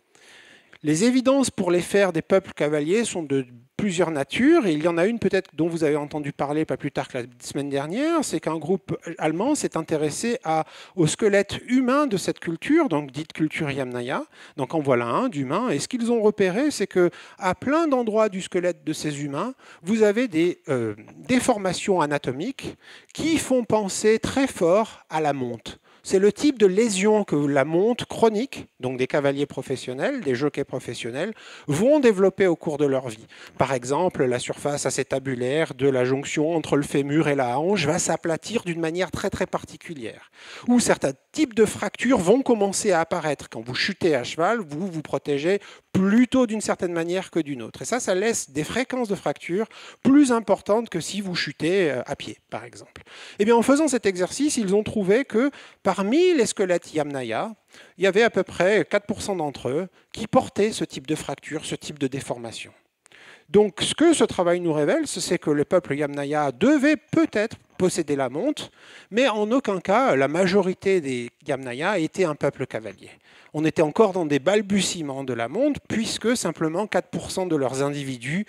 Les évidences pour les faire des peuples cavaliers sont de plusieurs natures. Et il y en a une peut-être dont vous avez entendu parler pas plus tard que la semaine dernière, c'est qu'un groupe allemand s'est intéressé au squelette humain de cette culture, donc dite culture Yamnaya. Donc en voilà un d'humain. Et ce qu'ils ont repéré, c'est qu'à plein d'endroits du squelette de ces humains, vous avez des déformations anatomiques qui font penser très fort à la monte. C'est le type de lésion que la monte chronique, donc des cavaliers professionnels, des jockeys professionnels, vont développer au cours de leur vie. Par exemple, la surface acétabulaire de la jonction entre le fémur et la hanche va s'aplatir d'une manière très très particulière. Ou certains types de fractures vont commencer à apparaître. Quand vous chutez à cheval, vous vous protégez plutôt d'une certaine manière que d'une autre. Et ça laisse des fréquences de fractures plus importantes que si vous chutez à pied, par exemple. Eh bien, en faisant cet exercice, ils ont trouvé que parmi les squelettes Yamnaya, il y avait à peu près 4% d'entre eux qui portaient ce type de fracture, ce type de déformation. Donc, ce que ce travail nous révèle, c'est que le peuple Yamnaya devait peut-être posséder la monte, mais en aucun cas, la majorité des Yamnaya était un peuple cavalier. On était encore dans des balbutiements de la monte, puisque simplement 4% de leurs individus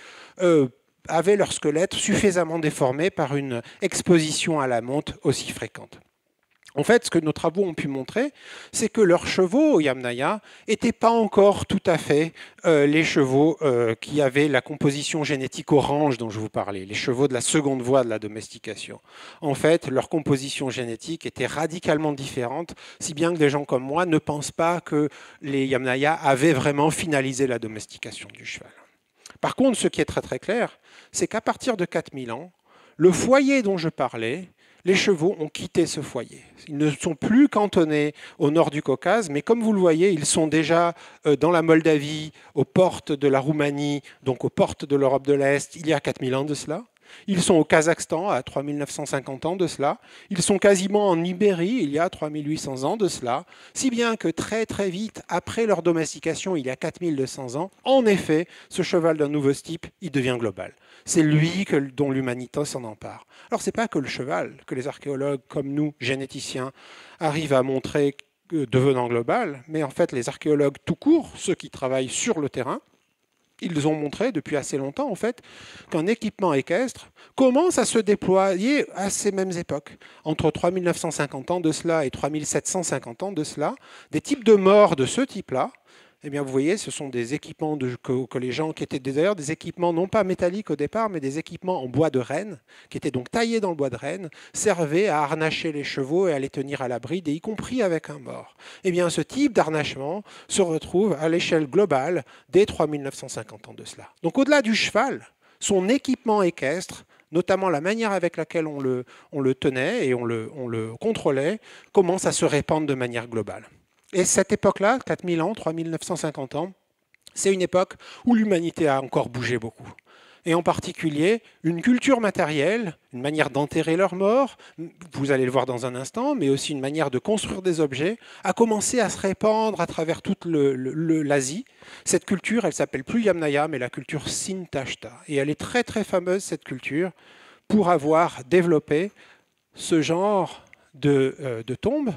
avaient leur squelette suffisamment déformé par une exposition à la monte aussi fréquente. En fait, ce que nos travaux ont pu montrer, c'est que leurs chevaux, Yamnaya, n'étaient pas encore tout à fait les chevaux qui avaient la composition génétique orange dont je vous parlais, les chevaux de la seconde voie de la domestication. En fait, leur composition génétique était radicalement différente, si bien que des gens comme moi ne pensent pas que les Yamnaya avaient vraiment finalisé la domestication du cheval. Par contre, ce qui est très très clair, c'est qu'à partir de 4000 ans, le foyer dont je parlais, les chevaux ont quitté ce foyer. Ils ne sont plus cantonnés au nord du Caucase, mais comme vous le voyez, ils sont déjà dans la Moldavie, aux portes de la Roumanie, donc aux portes de l'Europe de l'Est, il y a 4000 ans de cela. Ils sont au Kazakhstan à 3950 ans de cela. Ils sont quasiment en Ibérie, il y a 3800 ans de cela. Si bien que très très vite, après leur domestication, il y a 4200 ans, en effet, ce cheval d'un nouveau type, il devient global. C'est lui dont l'humanité s'en empare. Alors ce n'est pas que le cheval, que les archéologues comme nous, généticiens, arrivent à montrer devenant global, mais en fait les archéologues tout court, ceux qui travaillent sur le terrain, ils ont montré depuis assez longtemps en fait qu'un équipement équestre commence à se déployer à ces mêmes époques. Entre 3950 ans de cela et 3750 ans de cela, des types de morts de ce type-là, eh bien, vous voyez, ce sont des équipements que les gens, qui étaient d'ailleurs des équipements non pas métalliques au départ, mais des équipements en bois de renne, qui étaient donc taillés dans le bois de renne, servaient à harnacher les chevaux et à les tenir à la bride, et y compris avec un mors. Eh bien, ce type d'harnachement se retrouve à l'échelle globale dès 3950 ans de cela. Donc, au-delà du cheval, son équipement équestre, notamment la manière avec laquelle on le tenait et on le contrôlait, commence à se répandre de manière globale. Et cette époque-là, 4000 ans, 3950 ans, c'est une époque où l'humanité a encore bougé beaucoup. Et en particulier, une culture matérielle, une manière d'enterrer leurs morts, vous allez le voir dans un instant, mais aussi une manière de construire des objets, a commencé à se répandre à travers toute l'Asie. Cette culture, elle s'appelle plus Yamnaya, mais la culture Sintashta. Et elle est très très fameuse, cette culture, pour avoir développé ce genre de tombes.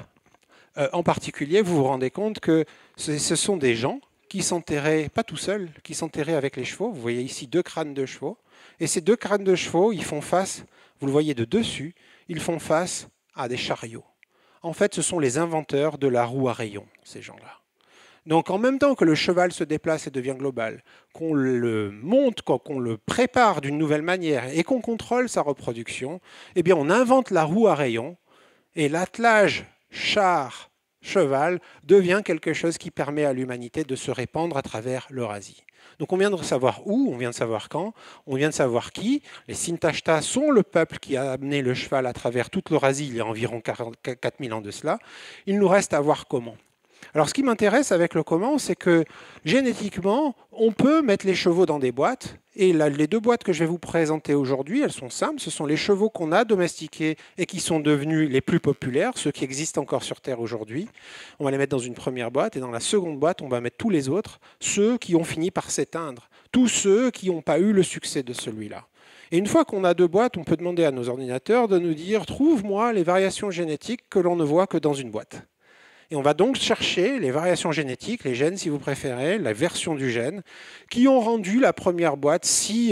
En particulier, vous vous rendez compte que ce sont des gens qui s'enterraient, pas tout seuls, qui s'enterraient avec les chevaux. Vous voyez ici 2 crânes de chevaux. Et ces 2 crânes de chevaux, ils font face, vous le voyez de dessus, ils font face à des chariots. En fait, ce sont les inventeurs de la roue à rayons, ces gens-là. Donc en même temps que le cheval se déplace et devient global, qu'on le monte, qu'on le prépare d'une nouvelle manière et qu'on contrôle sa reproduction, eh bien on invente la roue à rayons et l'attelage char cheval devient quelque chose qui permet à l'humanité de se répandre à travers l'Eurasie. Donc on vient de savoir où, on vient de savoir quand, on vient de savoir qui. Les Sintashta sont le peuple qui a amené le cheval à travers toute l'Eurasie il y a environ 4000 ans de cela. Il nous reste à voir comment. Alors ce qui m'intéresse avec le comment, c'est que génétiquement, on peut mettre les chevaux dans des boîtes. Et là, les 2 boîtes que je vais vous présenter aujourd'hui, elles sont simples. Ce sont les chevaux qu'on a domestiqués et qui sont devenus les plus populaires, ceux qui existent encore sur Terre aujourd'hui. On va les mettre dans une première boîte et dans la seconde boîte, on va mettre tous les autres, ceux qui ont fini par s'éteindre, tous ceux qui n'ont pas eu le succès de celui-là. Et une fois qu'on a 2 boîtes, on peut demander à nos ordinateurs de nous dire « Trouve-moi les variations génétiques que l'on ne voit que dans une boîte ». Et on va donc chercher les variations génétiques, les gènes si vous préférez, la version du gène, qui ont rendu la première boîte si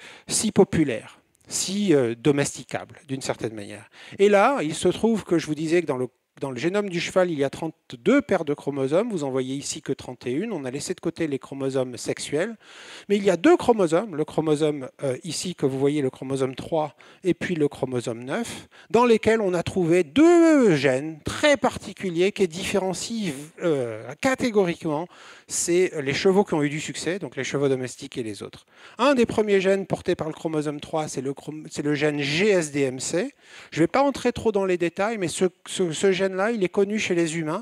populaire, si domesticable d'une certaine manière. Et là, il se trouve que je vous disais que dans le génome du cheval, il y a 32 paires de chromosomes. Vous en voyez ici que 31. On a laissé de côté les chromosomes sexuels. Mais il y a 2 chromosomes. Le chromosome ici que vous voyez, le chromosome 3, et puis le chromosome 9, dans lesquels on a trouvé 2 gènes très particuliers qui différencient catégoriquement. C'est les chevaux qui ont eu du succès, donc les chevaux domestiques et les autres. Un des premiers gènes portés par le chromosome 3, c'est le gène GSDMC. Je ne vais pas entrer trop dans les détails, mais ce gène-là, il est connu chez les humains.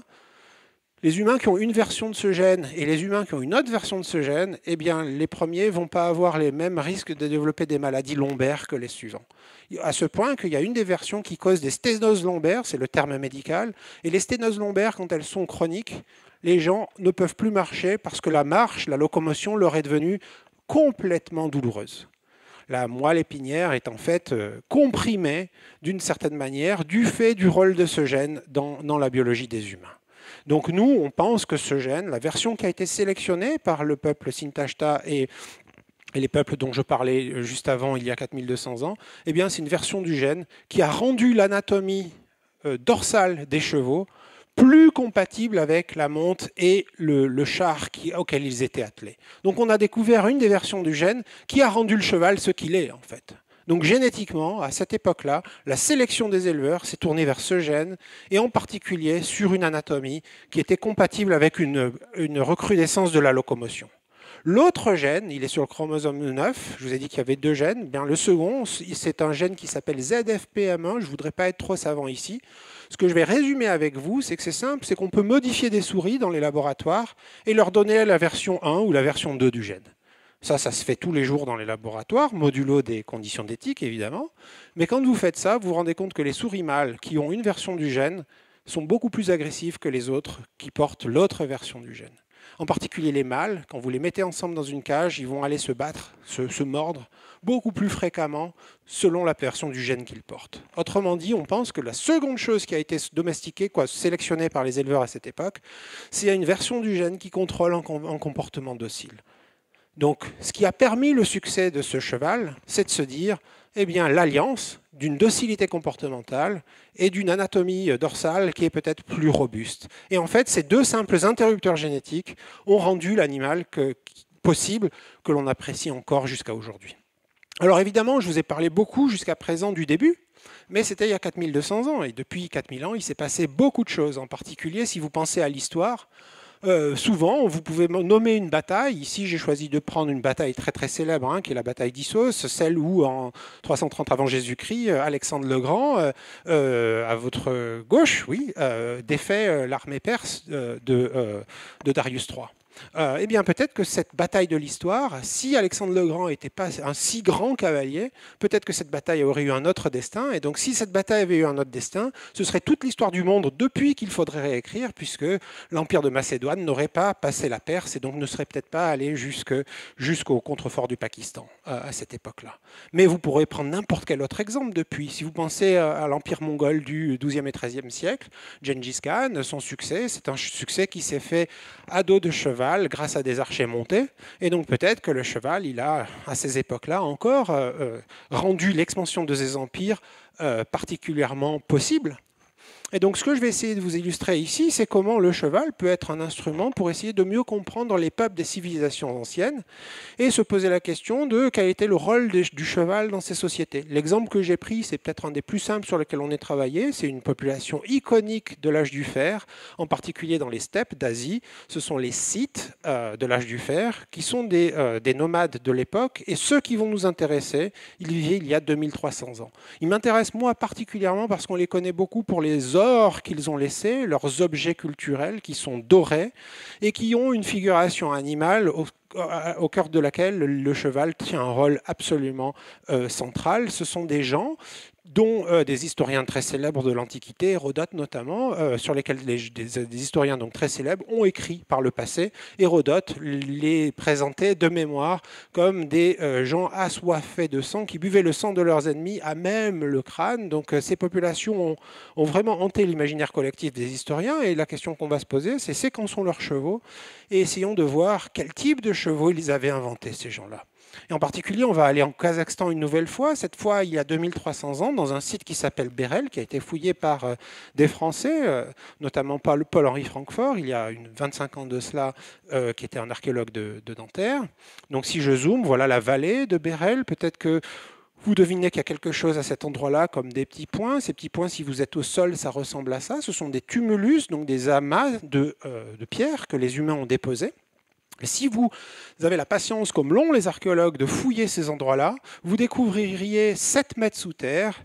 Les humains qui ont une version de ce gène et les humains qui ont une autre version de ce gène, eh bien, les premiers ne vont pas avoir les mêmes risques de développer des maladies lombaires que les suivants. À ce point qu'il y a une des versions qui cause des sténoses lombaires, c'est le terme médical, et les sténoses lombaires, quand elles sont chroniques, les gens ne peuvent plus marcher parce que la marche, la locomotion leur est devenue complètement douloureuse. La moelle épinière est en fait comprimée d'une certaine manière du fait du rôle de ce gène dans la biologie des humains. Donc nous, on pense que ce gène, la version qui a été sélectionnée par le peuple Sintashta et les peuples dont je parlais juste avant, il y a 4200 ans, eh bien, c'est une version du gène qui a rendu l'anatomie dorsale des chevaux plus compatible avec la monte et le char auquel ils étaient attelés. Donc on a découvert une des versions du gène qui a rendu le cheval ce qu'il est en fait. Donc génétiquement, à cette époque-là, la sélection des éleveurs s'est tournée vers ce gène, et en particulier sur une anatomie qui était compatible avec une recrudescence de la locomotion. L'autre gène, il est sur le chromosome 9, je vous ai dit qu'il y avait 2 gènes. Bien, le second, c'est un gène qui s'appelle ZFPM1, je ne voudrais pas être trop savant ici. Ce que je vais résumer avec vous, c'est que c'est simple, c'est qu'on peut modifier des souris dans les laboratoires et leur donner la version 1 ou la version 2 du gène. Ça se fait tous les jours dans les laboratoires, modulo des conditions d'éthique évidemment. Mais quand vous faites ça, vous vous rendez compte que les souris mâles qui ont une version du gène sont beaucoup plus agressives que les autres qui portent l'autre version du gène. En particulier les mâles, quand vous les mettez ensemble dans une cage, ils vont aller se battre, se mordre beaucoup plus fréquemment selon la version du gène qu'ils portent. Autrement dit, on pense que la seconde chose qui a été domestiquée, sélectionnée par les éleveurs à cette époque, c'est une version du gène qui contrôle un comportement docile. Donc, ce qui a permis le succès de ce cheval, c'est de se dire, eh bien, l'alliance d'une docilité comportementale et d'une anatomie dorsale qui est peut-être plus robuste. Et en fait, ces deux simples interrupteurs génétiques ont rendu l'animal possible que l'on apprécie encore jusqu'à aujourd'hui. Alors évidemment, je vous ai parlé beaucoup jusqu'à présent du début, mais c'était il y a 4200 ans. Et depuis 4000 ans, il s'est passé beaucoup de choses. En particulier, si vous pensez à l'histoire, souvent, vous pouvez nommer une bataille. Ici, j'ai choisi de prendre une bataille très très célèbre, qui est la bataille d'Issos, celle où, en 330 avant Jésus-Christ, Alexandre le Grand, à votre gauche, oui, défait l'armée perse de Darius III. Eh bien, peut-être que cette bataille de l'histoire, si Alexandre le Grand n'était pas un si grand cavalier, peut-être que cette bataille aurait eu un autre destin. Et donc, si cette bataille avait eu un autre destin, ce serait toute l'histoire du monde depuis qu'il faudrait réécrire, puisque l'Empire de Macédoine n'aurait pas passé la Perse et donc ne serait peut-être pas allé jusqu'au contrefort du Pakistan à cette époque-là. Mais vous pourrez prendre n'importe quel autre exemple depuis. Si vous pensez à l'Empire mongol du XIIe et XIIIe siècle, Gengis Khan, son succès, c'est un succès qui s'est fait à dos de cheval, grâce à des archers montés. Et donc peut-être que le cheval, il a, à ces époques-là encore, rendu l'expansion de ces empires particulièrement possible. Et donc ce que je vais essayer de vous illustrer ici, c'est comment le cheval peut être un instrument pour essayer de mieux comprendre les peuples des civilisations anciennes et se poser la question de quel était le rôle du cheval dans ces sociétés. L'exemple que j'ai pris, c'est peut-être un des plus simples sur lesquels on ait travaillé. C'est une population iconique de l'âge du fer, en particulier dans les steppes d'Asie. Ce sont les Scythes de l'âge du fer, qui sont des nomades de l'époque. Et ceux qui vont nous intéresser, ils vivaient il y a 2300 ans. Ils m'intéressent moi particulièrement parce qu'on les connaît beaucoup pour les ors qu'ils ont laissés, leurs objets culturels qui sont dorés et qui ont une figuration animale au cœur de laquelle le cheval tient un rôle absolument central. Ce sont des gens dont des historiens très célèbres de l'Antiquité, Hérodote notamment, sur lesquels des historiens donc très célèbres ont écrit par le passé. Hérodote les présentait de mémoire comme des gens assoiffés de sang qui buvaient le sang de leurs ennemis à même le crâne. Donc ces populations ont vraiment hanté l'imaginaire collectif des historiens, et la question qu'on va se poser, c'est quand sont leurs chevaux, et essayons de voir quel type de chevaux ils avaient inventé, ces gens-là. Et en particulier, on va aller en Kazakhstan une nouvelle fois, cette fois il y a 2300 ans, dans un site qui s'appelle Bérel, qui a été fouillé par des Français, notamment Paul-Henri Francfort, il y a 25 ans de cela, qui était un archéologue de Nanterre. Donc si je zoome, voilà la vallée de Bérel. Peut-être que vous devinez qu'il y a quelque chose à cet endroit-là, comme des petits points. Ces petits points, si vous êtes au sol, ça ressemble à ça. Ce sont des tumulus, donc des amas de pierres que les humains ont déposés. Et si vous avez la patience, comme l'ont les archéologues, de fouiller ces endroits-là, vous découvririez 7 mètres sous terre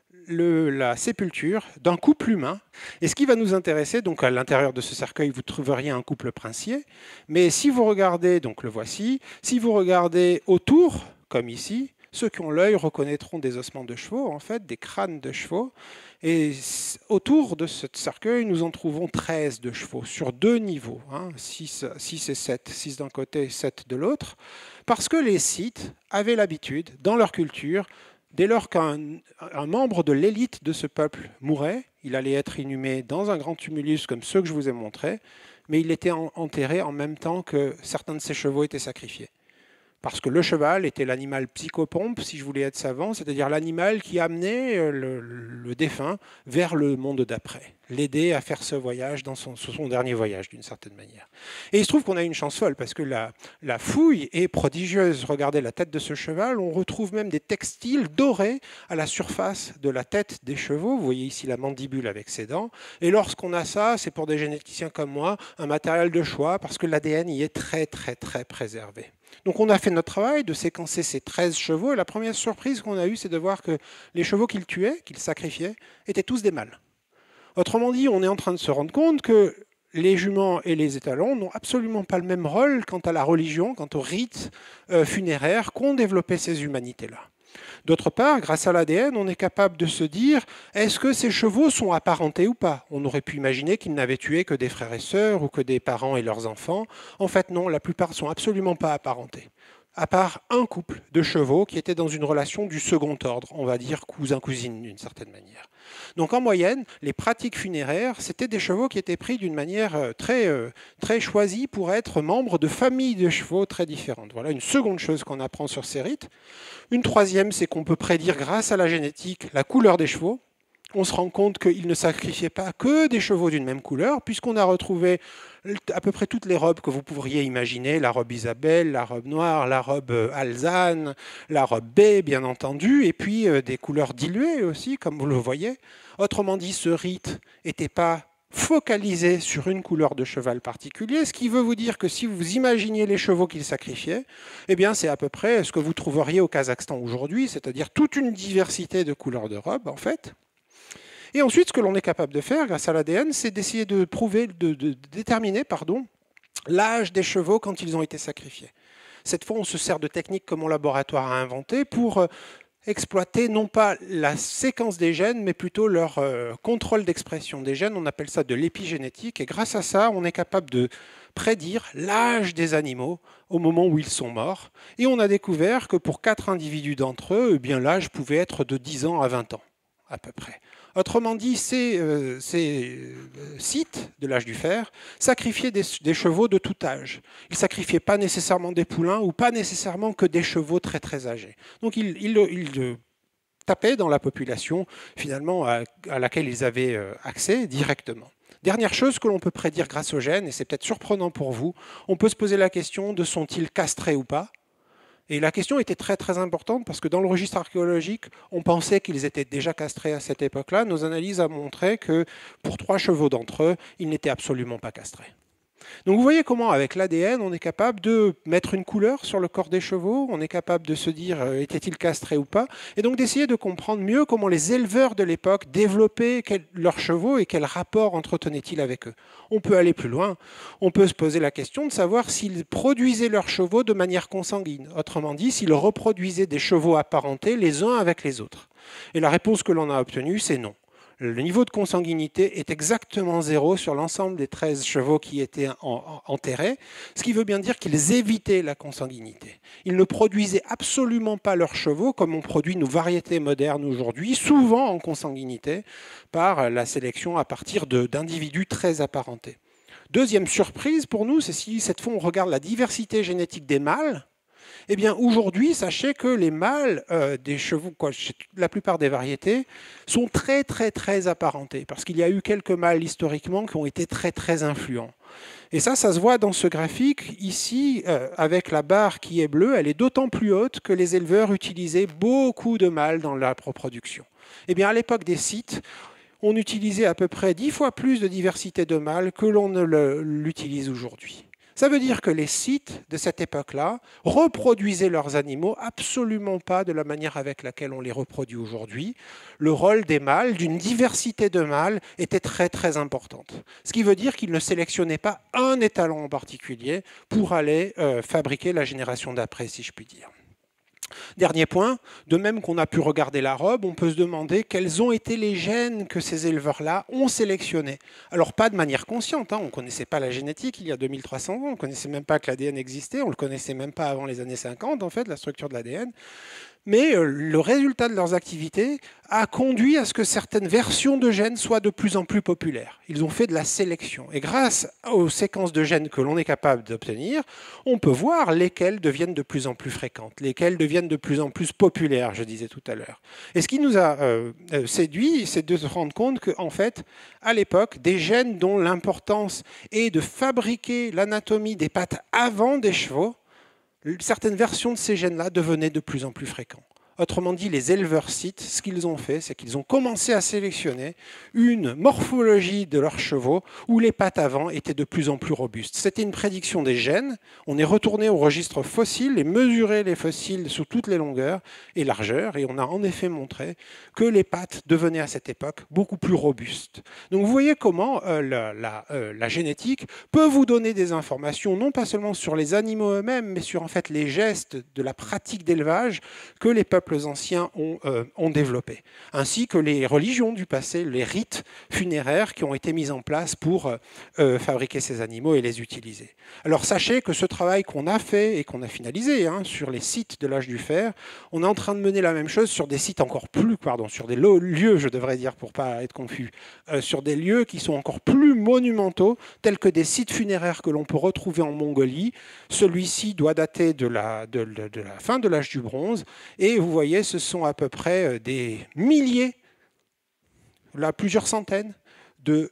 la sépulture d'un couple humain. Et ce qui va nous intéresser, donc à l'intérieur de ce cercueil, vous trouveriez un couple princier. Mais si vous regardez, donc le voici, si vous regardez autour, comme ici, ceux qui ont l'œil reconnaîtront des ossements de chevaux, en fait, des crânes de chevaux. Et autour de ce cercueil, nous en trouvons 13 de chevaux, sur 2 niveaux, 6 et 7, 6 d'un côté, 7 de l'autre, parce que les Scythes avaient l'habitude, dans leur culture, dès lors qu'un membre de l'élite de ce peuple mourait, il allait être inhumé dans un grand tumulus comme ceux que je vous ai montrés, mais il était enterré en même temps que certains de ses chevaux étaient sacrifiés. Parce que le cheval était l'animal psychopompe, si je voulais être savant, c'est-à-dire l'animal qui amenait le défunt vers le monde d'après, l'aider à faire ce voyage dans son dernier voyage, d'une certaine manière. Et il se trouve qu'on a une chance folle, parce que la fouille est prodigieuse. Regardez la tête de ce cheval, on retrouve même des textiles dorés à la surface de la tête des chevaux. Vous voyez ici la mandibule avec ses dents. Et lorsqu'on a ça, c'est pour des généticiens comme moi, un matériel de choix, parce que l'ADN y est très, très, très préservé. Donc on a fait notre travail de séquencer ces 13 chevaux, et la première surprise qu'on a eue, c'est de voir que les chevaux qu'ils tuaient, qu'ils sacrifiaient, étaient tous des mâles. Autrement dit, on est en train de se rendre compte que les juments et les étalons n'ont absolument pas le même rôle quant à la religion, quant aux rites funéraires qu'ont développé ces humanités-là. D'autre part, grâce à l'ADN, on est capable de se dire, est-ce que ces chevaux sont apparentés ou pas? On aurait pu imaginer qu'ils n'avaient tué que des frères et sœurs ou que des parents et leurs enfants. En fait, non, la plupart ne sont absolument pas apparentés. À part un couple de chevaux qui était dans une relation du second ordre, on va dire cousin-cousine d'une certaine manière. Donc en moyenne, les pratiques funéraires, c'était des chevaux qui étaient pris d'une manière très choisie pour être membres de familles de chevaux très différentes. Voilà une seconde chose qu'on apprend sur ces rites. Une troisième, c'est qu'on peut prédire grâce à la génétique la couleur des chevaux. On se rend compte qu'ils ne sacrifiaient pas que des chevaux d'une même couleur, puisqu'on a retrouvé à peu près toutes les robes que vous pourriez imaginer, la robe Isabelle, la robe noire, la robe alezane, la robe baie, bien entendu, et puis des couleurs diluées aussi, comme vous le voyez. Autrement dit, ce rite n'était pas focalisé sur une couleur de cheval particulier, ce qui veut vous dire que si vous imaginiez les chevaux qu'ils sacrifiaient, eh bien c'est à peu près ce que vous trouveriez au Kazakhstan aujourd'hui, c'est-à-dire toute une diversité de couleurs de robes, en fait. Et ensuite, ce que l'on est capable de faire grâce à l'ADN, c'est d'essayer de déterminer l'âge des chevaux quand ils ont été sacrifiés. Cette fois, on se sert de techniques que mon laboratoire a inventées pour exploiter non pas la séquence des gènes, mais plutôt leur contrôle d'expression des gènes. On appelle ça de l'épigénétique. Et grâce à ça, on est capable de prédire l'âge des animaux au moment où ils sont morts. Et on a découvert que pour 4 individus d'entre eux, eh bien, l'âge pouvait être de 10 ans à 20 ans, à peu près. Autrement dit, ces sites de l'âge du fer sacrifiaient des chevaux de tout âge. Ils ne sacrifiaient pas nécessairement des poulains ou pas nécessairement que des chevaux très très âgés. Donc ils tapaient dans la population finalement à laquelle ils avaient accès directement. Dernière chose que l'on peut prédire grâce aux gènes, et c'est peut-être surprenant pour vous, on peut se poser la question de sont-ils castrés ou pas ? Et la question était très très importante parce que dans le registre archéologique, on pensait qu'ils étaient déjà castrés à cette époque-là. Nos analyses ont montré que pour 3 chevaux d'entre eux, ils n'étaient absolument pas castrés. Donc vous voyez comment avec l'ADN, on est capable de mettre une couleur sur le corps des chevaux, on est capable de se dire étaient-ils castrés ou pas, et donc d'essayer de comprendre mieux comment les éleveurs de l'époque développaient leurs chevaux et quel rapport entretenaient-ils avec eux. On peut aller plus loin, on peut se poser la question de savoir s'ils produisaient leurs chevaux de manière consanguine, autrement dit s'ils reproduisaient des chevaux apparentés les uns avec les autres. Et la réponse que l'on a obtenue, c'est non. Le niveau de consanguinité est exactement 0 sur l'ensemble des 13 chevaux qui étaient enterrés, ce qui veut bien dire qu'ils évitaient la consanguinité. Ils ne produisaient absolument pas leurs chevaux comme on produit nos variétés modernes aujourd'hui, souvent en consanguinité, par la sélection à partir d'individus très apparentés. Deuxième surprise pour nous, c'est si cette fois on regarde la diversité génétique des mâles. Eh bien, aujourd'hui, sachez que les mâles des chevaux, la plupart des variétés, sont très, très, très apparentés, parce qu'il y a eu quelques mâles historiquement qui ont été très, très influents. Et ça se voit dans ce graphique. Ici, avec la barre qui est bleue, elle est d'autant plus haute que les éleveurs utilisaient beaucoup de mâles dans la reproduction. Eh bien, à l'époque des Scythes, on utilisait à peu près 10 fois plus de diversité de mâles que l'on ne l'utilise aujourd'hui. Ça veut dire que les Scythes de cette époque-là reproduisaient leurs animaux absolument pas de la manière avec laquelle on les reproduit aujourd'hui. Le rôle des mâles, d'une diversité de mâles, était très très importante. Ce qui veut dire qu'ils ne sélectionnaient pas un étalon en particulier pour aller fabriquer la génération d'après, si je puis dire. Dernier point, de même qu'on a pu regarder la robe, on peut se demander quels ont été les gènes que ces éleveurs-là ont sélectionnés. Alors pas de manière consciente, on ne connaissait pas la génétique il y a 2300 ans, on ne connaissait même pas que l'ADN existait, on ne le connaissait même pas avant les années 50, en fait, la structure de l'ADN. Mais le résultat de leurs activités a conduit à ce que certaines versions de gènes soient de plus en plus populaires. Ils ont fait de la sélection. Et grâce aux séquences de gènes que l'on est capable d'obtenir, on peut voir lesquelles deviennent de plus en plus fréquentes, lesquelles deviennent de plus en plus populaires, je disais tout à l'heure. Et ce qui nous a séduit, c'est de se rendre compte qu'en fait, à l'époque, des gènes dont l'importance est de fabriquer l'anatomie des pattes avant des chevaux, certaines versions de ces gènes-là devenaient de plus en plus fréquents. Autrement dit, les éleveurs scythes, ce qu'ils ont fait, c'est qu'ils ont commencé à sélectionner une morphologie de leurs chevaux où les pattes avant étaient de plus en plus robustes. C'était une prédiction des gènes. On est retourné au registre fossile et mesuré les fossiles sous toutes les longueurs et largeurs. Et on a en effet montré que les pattes devenaient à cette époque beaucoup plus robustes. Donc vous voyez comment la génétique peut vous donner des informations, non pas seulement sur les animaux eux-mêmes, mais sur en fait les gestes de la pratique d'élevage que les peuples peuples anciens ont développé, ainsi que les religions du passé, les rites funéraires qui ont été mis en place pour fabriquer ces animaux et les utiliser. Alors sachez que ce travail qu'on a fait et qu'on a finalisé sur les sites de l'âge du fer, on est en train de mener la même chose sur des sites encore plus, sur des lieux, je devrais dire pour ne pas être confus, sur des lieux qui sont encore plus monumentaux, tels que des sites funéraires que l'on peut retrouver en Mongolie. Celui-ci doit dater de la fin de l'âge du bronze, et vous voyez, ce sont à peu près des milliers, là plusieurs centaines de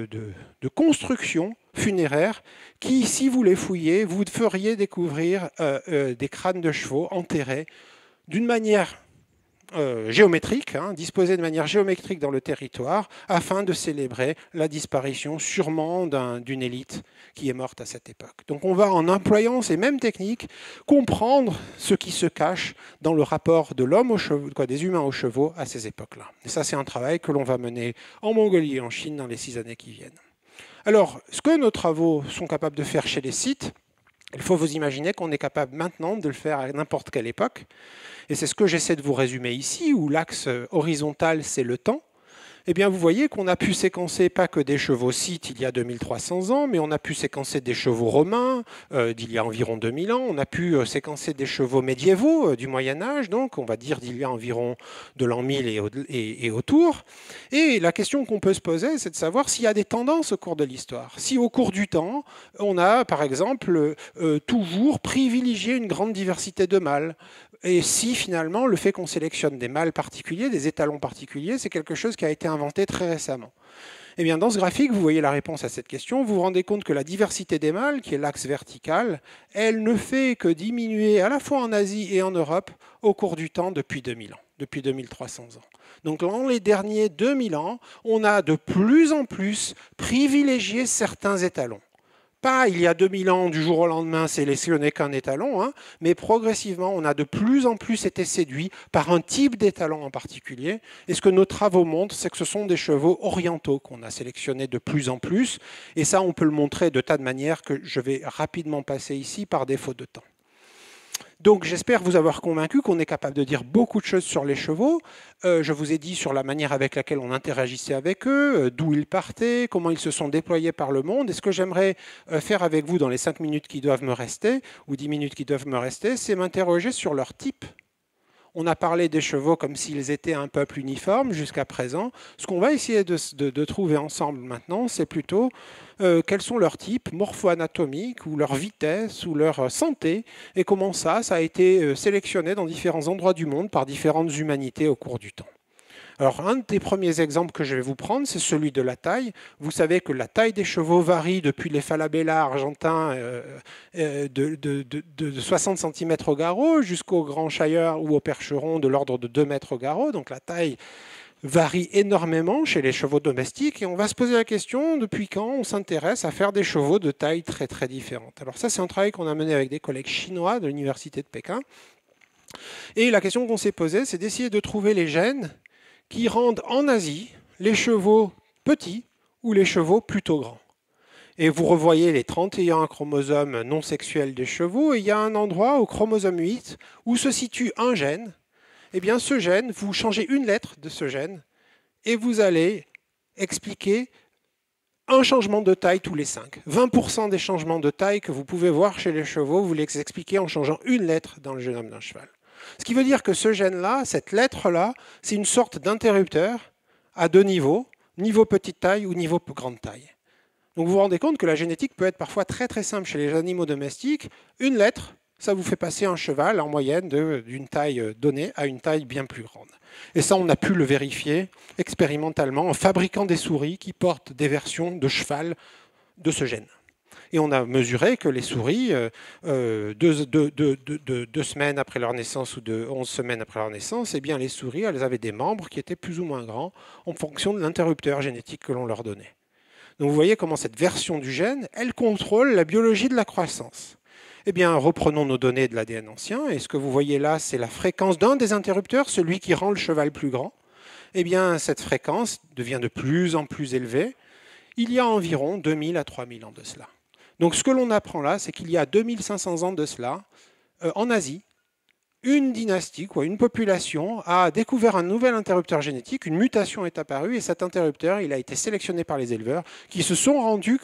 constructions funéraires qui, si vous les fouillez, vous feriez découvrir des crânes de chevaux enterrés d'une manière géométrique, disposés de manière géométrique dans le territoire, afin de célébrer la disparition sûrement d'une élite qui est morte à cette époque. Donc on va, en employant ces mêmes techniques, comprendre ce qui se cache dans le rapport de l'homme aux chevaux, des humains aux chevaux à ces époques-là. Et ça, c'est un travail que l'on va mener en Mongolie et en Chine dans les 6 années qui viennent. Alors, ce que nos travaux sont capables de faire chez les sites, il faut vous imaginer qu'on est capable maintenant de le faire à n'importe quelle époque. Et c'est ce que j'essaie de vous résumer ici, où l'axe horizontal, c'est le temps. Eh bien, vous voyez qu'on a pu séquencer pas que des chevaux scythes il y a 2300 ans, mais on a pu séquencer des chevaux romains d'il y a environ 2000 ans. On a pu séquencer des chevaux médiévaux du Moyen-Âge, donc on va dire d'il y a environ de l'an 1000 et autour. Et la question qu'on peut se poser, c'est de savoir s'il y a des tendances au cours de l'histoire. Si au cours du temps, on a, par exemple, toujours privilégié une grande diversité de mâles. Et si finalement le fait qu'on sélectionne des mâles particuliers, des étalons particuliers, c'est quelque chose qui a été inventé très récemment. Eh bien, dans ce graphique, vous voyez la réponse à cette question. Vous vous rendez compte que la diversité des mâles, qui est l'axe vertical, elle ne fait que diminuer à la fois en Asie et en Europe au cours du temps depuis 2000 ans, depuis 2300 ans. Donc dans les derniers 2000 ans, on a de plus en plus privilégié certains étalons. Pas il y a 2000 ans, du jour au lendemain, sélectionné qu'un étalon, mais progressivement, on a de plus en plus été séduit par un type d'étalon en particulier. Et ce que nos travaux montrent, c'est que ce sont des chevaux orientaux qu'on a sélectionnés de plus en plus. Et ça, on peut le montrer de tas de manières que je vais rapidement passer ici par défaut de temps. Donc j'espère vous avoir convaincu qu'on est capable de dire beaucoup de choses sur les chevaux. Je vous ai dit sur la manière avec laquelle on interagissait avec eux, d'où ils partaient, comment ils se sont déployés par le monde. Et ce que j'aimerais faire avec vous dans les 5 minutes qui doivent me rester, ou 10 minutes qui doivent me rester, c'est m'interroger sur leur type. On a parlé des chevaux comme s'ils étaient un peuple uniforme jusqu'à présent. Ce qu'on va essayer de trouver ensemble maintenant, c'est plutôt quels sont leurs types morpho-anatomiques, ou leur vitesse, ou leur santé, et comment ça a été sélectionné dans différents endroits du monde par différentes humanités au cours du temps. Alors, un des premiers exemples que je vais vous prendre, c'est celui de la taille. Vous savez que la taille des chevaux varie depuis les Falabella argentins de 60 cm au garrot jusqu'au grand Shire ou au percheron de l'ordre de 2 mètres au garrot. Donc la taille varie énormément chez les chevaux domestiques. Et on va se poser la question, depuis quand on s'intéresse à faire des chevaux de taille très très différentes. Alors ça, c'est un travail qu'on a mené avec des collègues chinois de l'université de Pékin. Et la question qu'on s'est posée, c'est d'essayer de trouver les gènes qui rendent en Asie les chevaux petits ou les chevaux plutôt grands. Et vous revoyez les 31 chromosomes non sexuels des chevaux, et il y a un endroit au chromosome 8 où se situe un gène. Eh bien, ce gène, vous changez une lettre de ce gène, et vous allez expliquer un changement de taille tous les 5. 20% des changements de taille que vous pouvez voir chez les chevaux, vous les expliquez en changeant une lettre dans le génome d'un cheval. Ce qui veut dire que ce gène-là, cette lettre-là, c'est une sorte d'interrupteur à 2 niveaux, niveau petite taille ou niveau grande taille. Donc vous vous rendez compte que la génétique peut être parfois très très simple chez les animaux domestiques. Une lettre, ça vous fait passer un cheval en moyenne d'une taille donnée à une taille bien plus grande. Et ça, on a pu le vérifier expérimentalement en fabriquant des souris qui portent des versions de cheval de ce gène. Et on a mesuré que les souris, 2 semaines après leur naissance ou 11 semaines après leur naissance, eh bien les souris, elles avaient des membres qui étaient plus ou moins grands en fonction de l'interrupteur génétique que l'on leur donnait. Donc vous voyez comment cette version du gène, elle contrôle la biologie de la croissance. Eh bien, reprenons nos données de l'ADN ancien, et ce que vous voyez là, c'est la fréquence d'un des interrupteurs, celui qui rend le cheval plus grand. Eh bien, cette fréquence devient de plus en plus élevée. Il y a environ 2000 à 3000 ans de cela. Donc ce que l'on apprend là, c'est qu'il y a 2500 ans de cela, en Asie, une dynastie, une population a découvert un nouvel interrupteur génétique, une mutation est apparue et cet interrupteur, il a été sélectionné par les éleveurs qui se sont rendus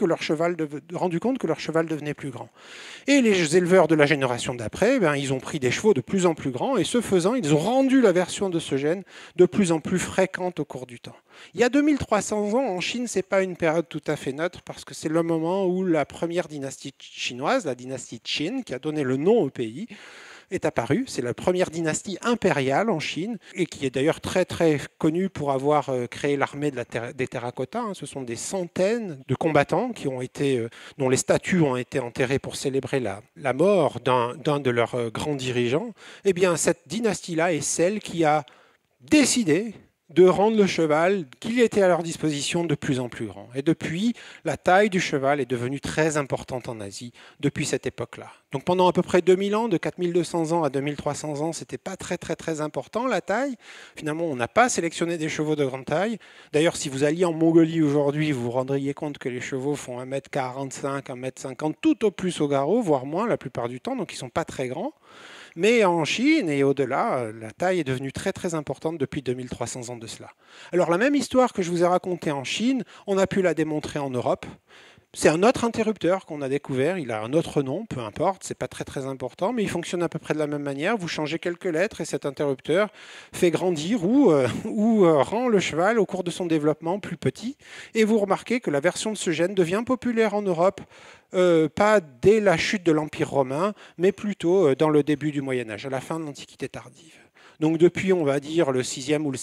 compte que leur cheval devenait plus grand. Et les éleveurs de la génération d'après, ils ont pris des chevaux de plus en plus grands et ce faisant, ils ont rendu la version de ce gène de plus en plus fréquente au cours du temps. Il y a 2300 ans, en Chine, ce n'est pas une période tout à fait neutre parce que c'est le moment où la première dynastie chinoise, la dynastie Qin, qui a donné le nom au pays, est apparue. C'est la première dynastie impériale en Chine et qui est d'ailleurs très très connue pour avoir créé l'armée des terracottas. Ce sont des centaines de combattants dont les statues ont été enterrées pour célébrer la mort d'un de leurs grands dirigeants. Eh bien, cette dynastie-là est celle qui a décidé de rendre le cheval qu'il était à leur disposition de plus en plus grand. Et depuis, la taille du cheval est devenue très importante en Asie depuis cette époque-là. Donc pendant à peu près 2000 ans, de 4200 ans à 2300 ans, c'était pas très très très important la taille. Finalement, on n'a pas sélectionné des chevaux de grande taille. D'ailleurs, si vous alliez en Mongolie aujourd'hui, vous vous rendriez compte que les chevaux font 1m45, 1m50, tout au plus au garrot, voire moins la plupart du temps, donc ils ne sont pas très grands. Mais en Chine et au-delà, la taille est devenue très très importante depuis 2300 ans de cela. Alors la même histoire que je vous ai racontée en Chine, on a pu la démontrer en Europe. C'est un autre interrupteur qu'on a découvert, il a un autre nom, peu importe, c'est pas très très important, mais il fonctionne à peu près de la même manière. Vous changez quelques lettres et cet interrupteur fait grandir ou rend le cheval au cours de son développement plus petit. Et vous remarquez que la version de ce gène devient populaire en Europe, pas dès la chute de l'Empire romain, mais plutôt dans le début du Moyen-Âge, à la fin de l'Antiquité tardive. Donc depuis, on va dire, le 6e ou le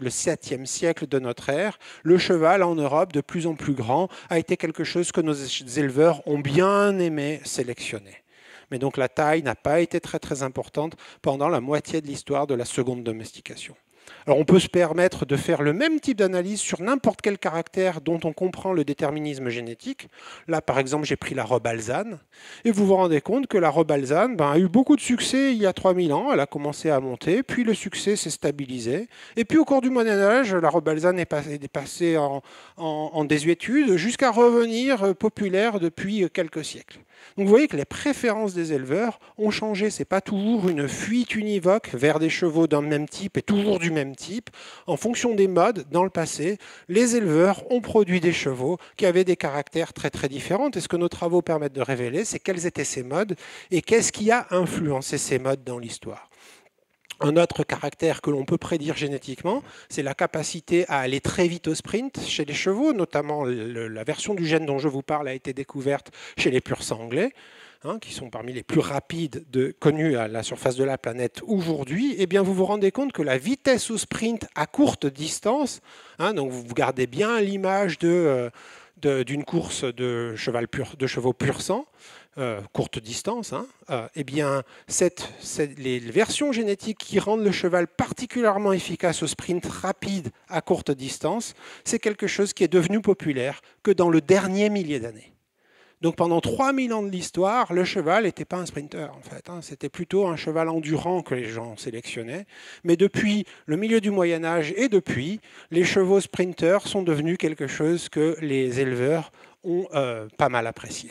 7e siècle de notre ère, le cheval en Europe, de plus en plus grand, a été quelque chose que nos éleveurs ont bien aimé sélectionner. Mais donc la taille n'a pas été très très importante pendant la moitié de l'histoire de la seconde domestication. Alors on peut se permettre de faire le même type d'analyse sur n'importe quel caractère dont on comprend le déterminisme génétique. Là, par exemple, j'ai pris la robe alezane. Et vous vous rendez compte que la robe alezane a eu beaucoup de succès il y a 3000 ans. Elle a commencé à monter, puis le succès s'est stabilisé. Et puis au cours du Moyen-Âge, la robe alezane est passée en désuétude jusqu'à revenir populaire depuis quelques siècles. Donc vous voyez que les préférences des éleveurs ont changé. Ce n'est pas toujours une fuite univoque vers des chevaux d'un même type et toujours du même type. En fonction des modes, dans le passé, les éleveurs ont produit des chevaux qui avaient des caractères très très différents. Et ce que nos travaux permettent de révéler, c'est quels étaient ces modes et qu'est-ce qui a influencé ces modes dans l'histoire. Un autre caractère que l'on peut prédire génétiquement, c'est la capacité à aller très vite au sprint chez les chevaux, notamment la version du gène dont je vous parle a été découverte chez les pur-sang anglais, qui sont parmi les plus rapides connus à la surface de la planète aujourd'hui. Eh bien, vous vous rendez compte que la vitesse au sprint à courte distance, donc vous gardez bien l'image d'une course de chevaux pur-sang, courte distance, eh bien, les versions génétiques qui rendent le cheval particulièrement efficace au sprint rapide à courte distance, c'est quelque chose qui est devenu populaire que dans le dernier millier d'années. Donc pendant 3000 ans de l'histoire, le cheval n'était pas un sprinter en fait. C'était plutôt un cheval endurant que les gens sélectionnaient. Mais depuis le milieu du Moyen-Âge et depuis, les chevaux sprinters sont devenus quelque chose que les éleveurs ont pas mal apprécié.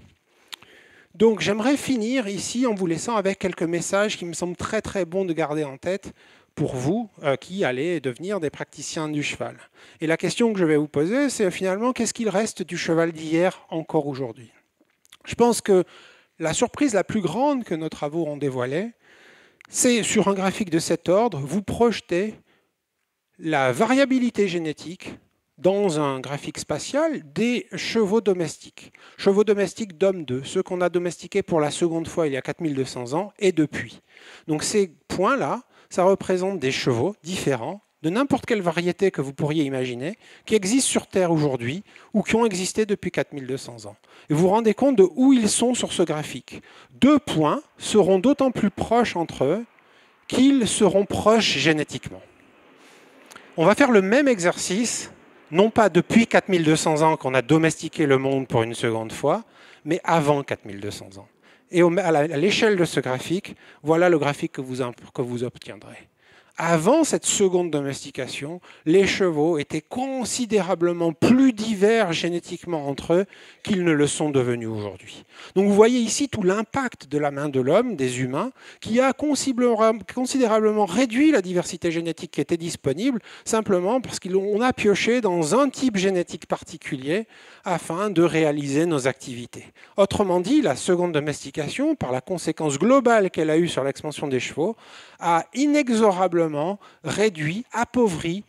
Donc j'aimerais finir ici en vous laissant avec quelques messages qui me semblent très très bons de garder en tête pour vous qui allez devenir des praticiens du cheval. Et la question que je vais vous poser, c'est finalement qu'est-ce qu'il reste du cheval d'hier encore aujourd'hui ? Je pense que la surprise la plus grande que nos travaux ont dévoilée, c'est sur un graphique de cet ordre, vous projetez la variabilité génétique dans un graphique spatial des chevaux domestiques. Chevaux domestiques d'hommes 2, ceux qu'on a domestiqués pour la seconde fois il y a 4200 ans et depuis. Donc ces points-là, ça représente des chevaux différents de n'importe quelle variété que vous pourriez imaginer, qui existent sur Terre aujourd'hui ou qui ont existé depuis 4200 ans. Et vous vous rendez compte de où ils sont sur ce graphique. 2 points seront d'autant plus proches entre eux qu'ils seront proches génétiquement. On va faire le même exercice, non pas depuis 4200 ans qu'on a domestiqué le monde pour une seconde fois, mais avant 4200 ans. Et à l'échelle de ce graphique, voilà le graphique que vous obtiendrez. Avant cette seconde domestication, les chevaux étaient considérablement plus divers génétiquement entre eux qu'ils ne le sont devenus aujourd'hui. Donc vous voyez ici tout l'impact de la main de l'homme, des humains, qui a considérablement réduit la diversité génétique qui était disponible, simplement parce qu'on a pioché dans un type génétique particulier afin de réaliser nos activités. Autrement dit, la seconde domestication, par la conséquence globale qu'elle a eue sur l'expansion des chevaux, a inexorablement réduit, appauvri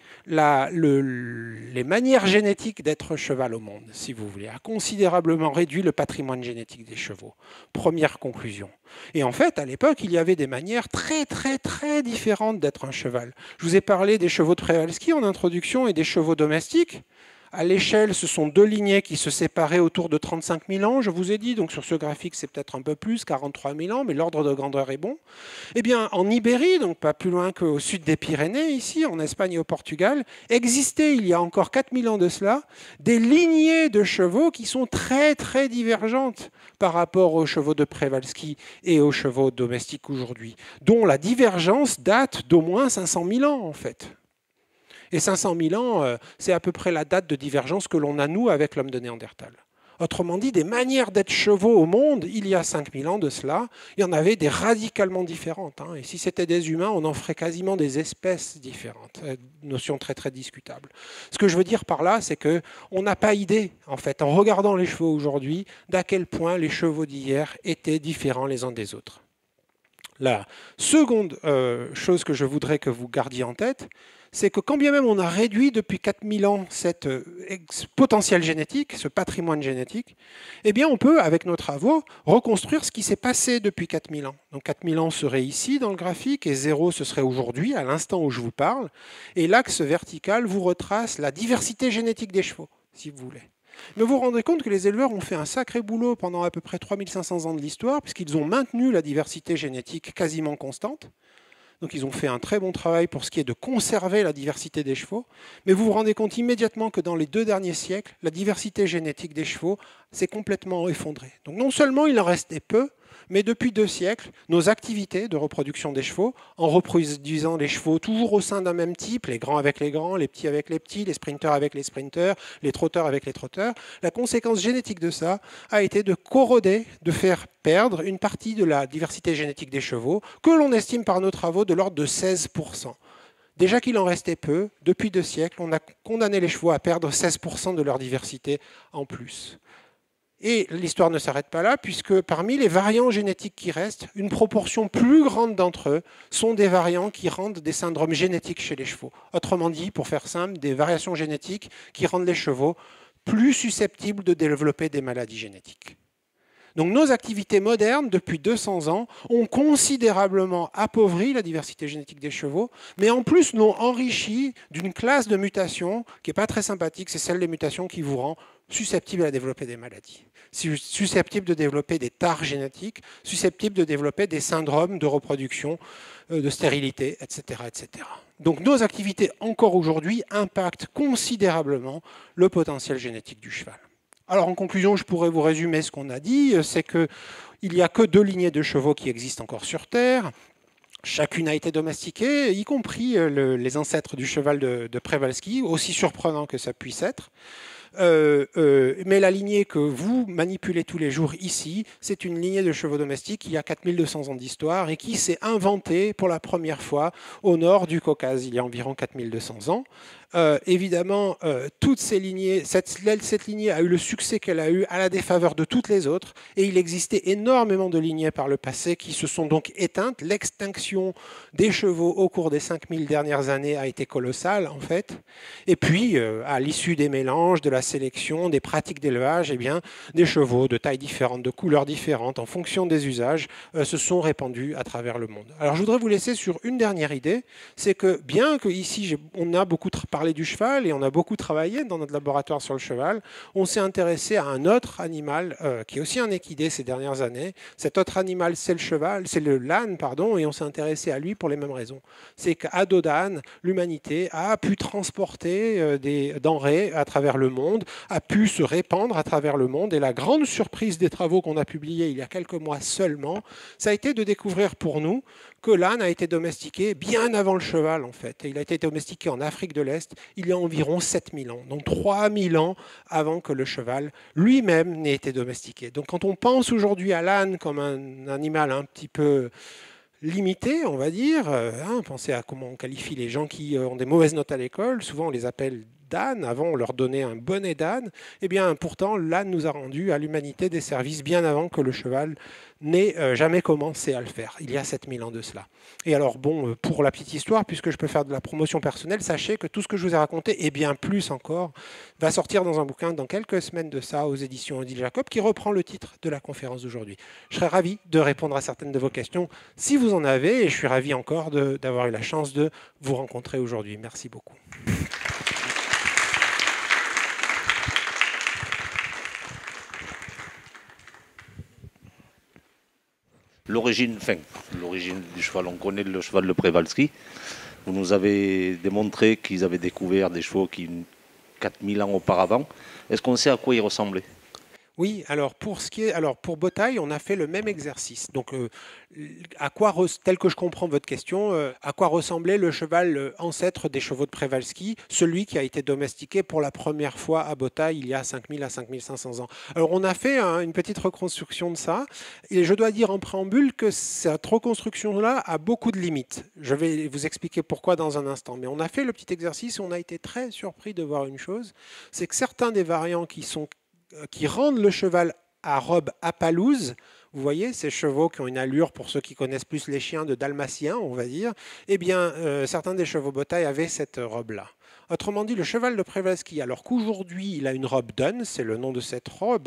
les manières génétiques d'être cheval au monde, si vous voulez, a considérablement réduit le patrimoine génétique des chevaux. Première conclusion. Et en fait, à l'époque, il y avait des manières très, très, très différentes d'être un cheval. Je vous ai parlé des chevaux de Przewalski en introduction et des chevaux domestiques. À l'échelle, ce sont deux lignées qui se séparaient autour de 35 000 ans, je vous ai dit. Donc sur ce graphique, c'est peut-être un peu plus, 43 000 ans, mais l'ordre de grandeur est bon. Eh bien, en Ibérie, donc pas plus loin qu'au sud des Pyrénées, ici, en Espagne et au Portugal, existaient, il y a encore 4 000 ans de cela, des lignées de chevaux qui sont très, très divergentes par rapport aux chevaux de Przewalski et aux chevaux domestiques aujourd'hui, dont la divergence date d'au moins 500 000 ans, en fait. Et 500 000 ans, c'est à peu près la date de divergence que l'on a, nous, avec l'homme de Néandertal. Autrement dit, des manières d'être chevaux au monde, il y a 5000 ans de cela, il y en avait des radicalement différentes. Et si c'était des humains, on en ferait quasiment des espèces différentes. Notion très, très discutable. Ce que je veux dire par là, c'est qu'on n'a pas idée, en fait, en regardant les chevaux aujourd'hui, d'à quel point les chevaux d'hier étaient différents les uns des autres. La seconde chose que je voudrais que vous gardiez en tête, c'est que quand bien même on a réduit depuis 4000 ans cette potentiel génétique, ce patrimoine génétique, eh bien on peut, avec nos travaux, reconstruire ce qui s'est passé depuis 4000 ans. Donc 4000 ans serait ici dans le graphique et 0 ce serait aujourd'hui, à l'instant où je vous parle. Et l'axe vertical vous retrace la diversité génétique des chevaux, si vous voulez. Mais vous vous rendez compte que les éleveurs ont fait un sacré boulot pendant à peu près 3500 ans de l'histoire, puisqu'ils ont maintenu la diversité génétique quasiment constante. Donc ils ont fait un très bon travail pour ce qui est de conserver la diversité des chevaux. Mais vous vous rendez compte immédiatement que dans les 2 derniers siècles, la diversité génétique des chevaux s'est complètement effondrée. Donc non seulement il en restait peu, mais depuis 2 siècles, nos activités de reproduction des chevaux, en reproduisant les chevaux toujours au sein d'un même type, les grands avec les grands, les petits avec les petits, les sprinteurs avec les sprinteurs, les trotteurs avec les trotteurs, la conséquence génétique de ça a été de corroder, de faire perdre une partie de la diversité génétique des chevaux, que l'on estime par nos travaux de l'ordre de 16%. Déjà qu'il en restait peu, depuis 2 siècles, on a condamné les chevaux à perdre 16% de leur diversité en plus. Et l'histoire ne s'arrête pas là, puisque parmi les variants génétiques qui restent, une proportion plus grande d'entre eux sont des variants qui rendent des syndromes génétiques chez les chevaux. Autrement dit, pour faire simple, des variations génétiques qui rendent les chevaux plus susceptibles de développer des maladies génétiques. Donc nos activités modernes, depuis 200 ans, ont considérablement appauvri la diversité génétique des chevaux, mais en plus l'ont enrichi d'une classe de mutations qui n'est pas très sympathique, c'est celle des mutations qui vous rend susceptible à développer des maladies, susceptible de développer des tares génétiques, susceptible de développer des syndromes de reproduction, de stérilité, etc., etc. Donc nos activités, encore aujourd'hui, impactent considérablement le potentiel génétique du cheval. Alors en conclusion, je pourrais vous résumer ce qu'on a dit, c'est qu'il n'y a que 2 lignées de chevaux qui existent encore sur Terre. Chacune a été domestiquée, y compris les ancêtres du cheval de Przewalski, aussi surprenant que ça puisse être. Mais la lignée que vous manipulez tous les jours ici, c'est une lignée de chevaux domestiques qui a 4200 ans d'histoire et qui s'est inventée pour la première fois au nord du Caucase, il y a environ 4200 ans. Évidemment, toutes ces lignées, cette lignée a eu le succès qu'elle a eu à la défaveur de toutes les autres, et il existait énormément de lignées par le passé qui se sont donc éteintes. L'extinction des chevaux au cours des 5000 dernières années a été colossale, en fait. Et puis, à l'issue des mélanges, de la sélection, des pratiques d'élevage, eh bien, des chevaux de tailles différentes, de couleurs différentes, en fonction des usages, se sont répandus à travers le monde. Alors, je voudrais vous laisser sur une dernière idée, c'est que bien qu'ici, on a beaucoup parlé parlé du cheval et on a beaucoup travaillé dans notre laboratoire sur le cheval, on s'est intéressé à un autre animal qui est aussi un équidé ces dernières années. Cet autre animal, c'est le cheval, c'est l'âne, pardon, et on s'est intéressé à lui pour les mêmes raisons. C'est qu'à dos d'âne, l'humanité a pu transporter des denrées à travers le monde, a pu se répandre à travers le monde. Et la grande surprise des travaux qu'on a publiés il y a quelques mois seulement, ça a été de découvrir pour nous que l'âne a été domestiqué bien avant le cheval, en fait. Et il a été domestiqué en Afrique de l'Est il y a environ 7000 ans, donc 3000 ans avant que le cheval lui-même n'ait été domestiqué. Donc quand on pense aujourd'hui à l'âne comme un animal un petit peu limité, on va dire, pensez à comment on qualifie les gens qui ont des mauvaises notes à l'école, souvent on les appelle d'âne, avant on leur donnait un bonnet d'âne, et bien pourtant l'âne nous a rendu à l'humanité des services bien avant que le cheval n'ait jamais commencé à le faire, il y a 7000 ans de cela. Et alors bon, pour la petite histoire, puisque je peux faire de la promotion personnelle, sachez que tout ce que je vous ai raconté, et bien plus encore, va sortir dans un bouquin dans quelques semaines de ça, aux éditions Odile Jacob, qui reprend le titre de la conférence d'aujourd'hui. Je serais ravi de répondre à certaines de vos questions, si vous en avez, et je suis ravi encore d'avoir eu la chance de vous rencontrer aujourd'hui. Merci beaucoup. L'origine du cheval, on connaît le cheval de Przewalski. Vous nous avez démontré qu'ils avaient découvert des chevaux qui 4000 ans auparavant. Est-ce qu'on sait à quoi ils ressemblaient ? Oui, alors pour Botaille, on a fait le même exercice. Donc, tel que je comprends votre question, à quoi ressemblait le cheval ancêtre des chevaux de Przewalski, celui qui a été domestiqué pour la première fois à Botaille il y a 5000 à 5500 ans. Alors, on a fait une petite reconstruction de ça, et je dois dire en préambule que cette reconstruction-là a beaucoup de limites. Je vais vous expliquer pourquoi dans un instant. Mais on a fait le petit exercice et on a été très surpris de voir une chose, c'est que certains des variants qui rendent le cheval à robe à palouse, vous voyez, ces chevaux qui ont une allure, pour ceux qui connaissent plus les chiens, de dalmatien, on va dire, eh bien, certains des chevaux Botaille avaient cette robe-là. Autrement dit, le cheval de Przewalski, alors qu'aujourd'hui il a une robe Dunn, c'est le nom de cette robe,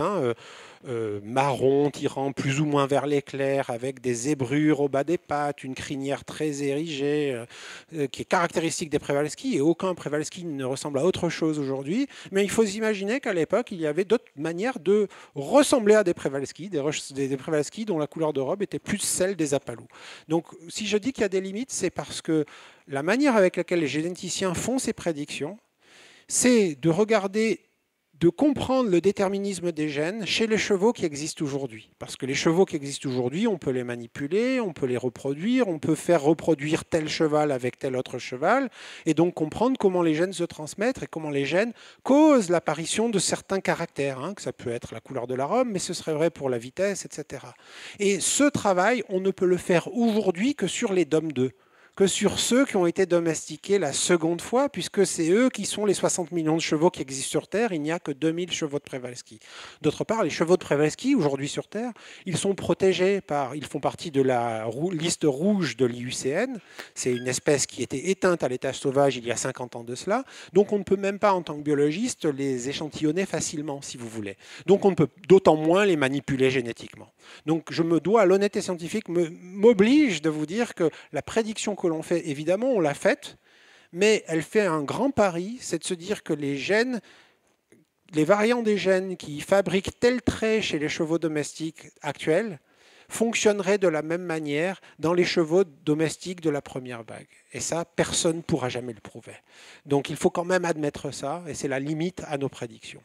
marron, tirant plus ou moins vers l'éclair, avec des zébrures au bas des pattes, une crinière très érigée, qui est caractéristique des Przewalski, et aucun Przewalski ne ressemble à autre chose aujourd'hui. Mais il faut s'imaginer qu'à l'époque, il y avait d'autres manières de ressembler à des Przewalski, des Przewalski dont la couleur de robe était plus celle des Apalous. Donc, si je dis qu'il y a des limites, c'est parce que la manière avec laquelle les généticiens font ces prédictions, c'est de regarder, de comprendre le déterminisme des gènes chez les chevaux qui existent aujourd'hui. Parce que les chevaux qui existent aujourd'hui, on peut les manipuler, on peut les reproduire, on peut faire reproduire tel cheval avec tel autre cheval, et donc comprendre comment les gènes se transmettent et comment les gènes causent l'apparition de certains caractères, que ça peut être la couleur de la robe, mais ce serait vrai pour la vitesse, etc. Et ce travail, on ne peut le faire aujourd'hui que sur les DOM 2. Que sur ceux qui ont été domestiqués la seconde fois, puisque c'est eux qui sont les 60 millions de chevaux qui existent sur Terre, il n'y a que 2000 chevaux de Przewalski. D'autre part, les chevaux de Przewalski, aujourd'hui sur Terre, ils sont protégés ils font partie de la liste rouge de l'IUCN, c'est une espèce qui était éteinte à l'état sauvage il y a 50 ans de cela, donc on ne peut même pas, en tant que biologiste, les échantillonner facilement, si vous voulez. Donc on ne peut d'autant moins les manipuler génétiquement. Donc je me dois, l'honnêteté scientifique m'oblige de vous dire que la prédiction que l'on fait, évidemment, on l'a faite, mais elle fait un grand pari, c'est de se dire que les variants des gènes qui fabriquent tel trait chez les chevaux domestiques actuels fonctionneraient de la même manière dans les chevaux domestiques de la première vague. Et ça, personne ne pourra jamais le prouver. Donc il faut quand même admettre ça, et c'est la limite à nos prédictions.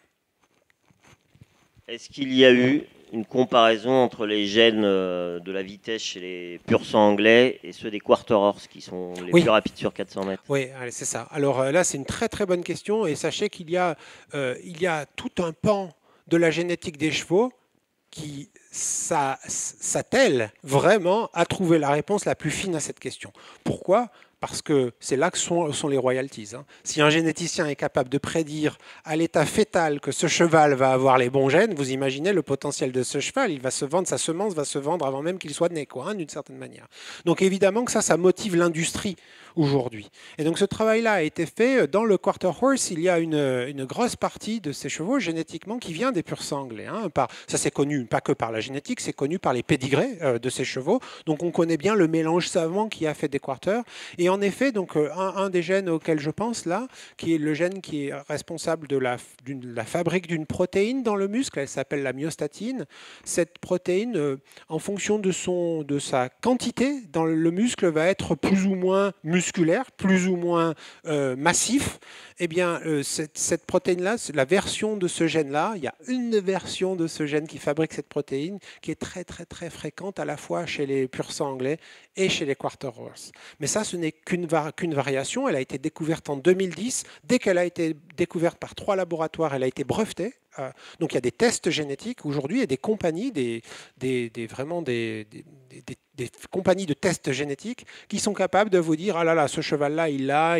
Est-ce qu'il y a eu une comparaison entre les gènes de la vitesse chez les pur sang anglais et ceux des quarter horse qui sont les plus rapides sur 400 mètres? Oui, c'est ça. Alors là, c'est une très très bonne question, et sachez qu'il y a tout un pan de la génétique des chevaux qui s'attelle vraiment à trouver la réponse la plus fine à cette question. Pourquoi ? Parce que c'est là que sont les royalties. Si un généticien est capable de prédire à l'état fœtal que ce cheval va avoir les bons gènes, vous imaginez le potentiel de ce cheval, il va se vendre, sa semence va se vendre avant même qu'il soit né, d'une certaine manière. Donc évidemment que ça motive l'industrie aujourd'hui. Et donc ce travail-là a été fait dans le quarter horse. Il y a une grosse partie de ces chevaux génétiquement qui vient des pur sang anglais. Ça c'est connu pas que par la génétique, c'est connu par les pédigrés de ces chevaux. Donc on connaît bien le mélange savant qui a fait des quarters. Et en effet, donc, un des gènes auxquels je pense là, qui est le gène qui est responsable de la fabrique d'une protéine dans le muscle, elle s'appelle la myostatine. Cette protéine, en fonction de sa quantité dans le muscle, va être plus ou moins musculaire, plus ou moins massif. Eh bien, cette protéine-là, la version de ce gène-là, il y a une version de ce gène qui fabrique cette protéine qui est très très très fréquente à la fois chez les pur-sang anglais et chez les quarter horse. Mais ça, ce n'est qu'une variation. Elle a été découverte en 2010. Dès qu'elle a été découverte par 3 laboratoires, elle a été brevetée. Donc il y a des tests génétiques aujourd'hui et des compagnies, vraiment des compagnies de tests génétiques qui sont capables de vous dire ah là là, ce cheval-là, il a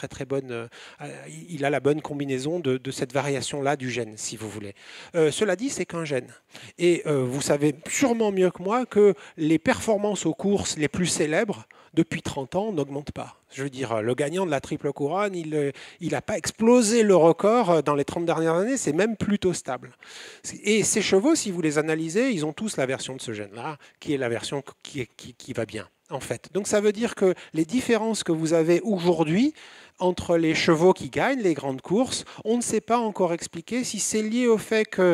la bonne combinaison de cette variation-là du gène, si vous voulez. Cela dit, c'est qu'un gène. Et vous savez sûrement mieux que moi que les performances aux courses les plus célèbres depuis 30 ans n'augmentent pas. Je veux dire, le gagnant de la triple couronne, il n'a pas explosé le record dans les 30 dernières années, c'est même plutôt stable. Et ces chevaux, si vous les analysez, ils ont tous la version de ce gène-là, qui est la version qui va bien, en fait. Donc ça veut dire que les différences que vous avez aujourd'hui entre les chevaux qui gagnent les grandes courses, on ne sait pas encore expliquer si c'est lié au fait que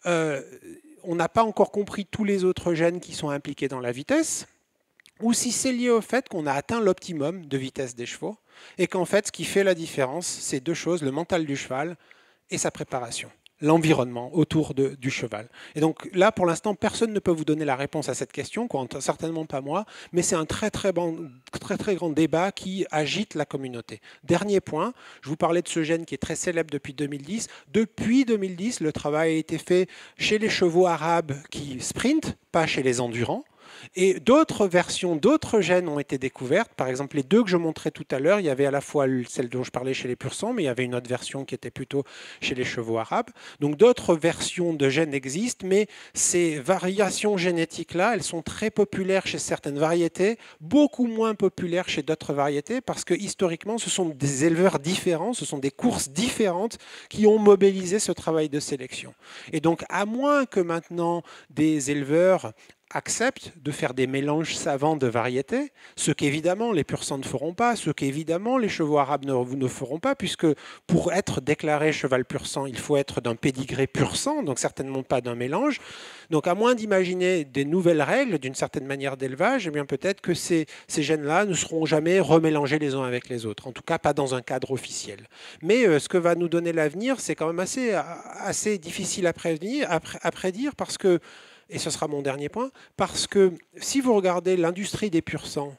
on n'a pas encore compris tous les autres gènes qui sont impliqués dans la vitesse, ou si c'est lié au fait qu'on a atteint l'optimum de vitesse des chevaux, et qu'en fait, ce qui fait la différence, c'est 2 choses, le mental du cheval et sa préparation, l'environnement autour du cheval. Et donc là, pour l'instant, personne ne peut vous donner la réponse à cette question, certainement pas moi, mais c'est un très grand débat qui agite la communauté. Dernier point, je vous parlais de ce gène qui est très célèbre depuis 2010. Depuis 2010, le travail a été fait chez les chevaux arabes qui sprintent, pas chez les endurants. Et d'autres versions, d'autres gènes ont été découvertes. Par exemple, les 2 que je montrais tout à l'heure, il y avait à la fois celle dont je parlais chez les pur-sang, mais il y avait une autre version qui était plutôt chez les chevaux arabes. Donc d'autres versions de gènes existent, mais ces variations génétiques-là, elles sont très populaires chez certaines variétés, beaucoup moins populaires chez d'autres variétés, parce que historiquement, ce sont des éleveurs différents, ce sont des courses différentes qui ont mobilisé ce travail de sélection. Et donc, à moins que maintenant des éleveurs acceptent de faire des mélanges savants de variétés, ce qu'évidemment les pur-sang ne feront pas, ce qu'évidemment les chevaux arabes ne feront pas, puisque pour être déclaré cheval pur-sang, il faut être d'un pédigré pur-sang, donc certainement pas d'un mélange. Donc à moins d'imaginer des nouvelles règles d'une certaine manière d'élevage, eh bien peut-être que ces gènes-là ne seront jamais remélangés les uns avec les autres, en tout cas pas dans un cadre officiel. Mais ce que va nous donner l'avenir, c'est quand même assez difficile à prédire parce que, et ce sera mon dernier point, parce que si vous regardez l'industrie des pur-sang,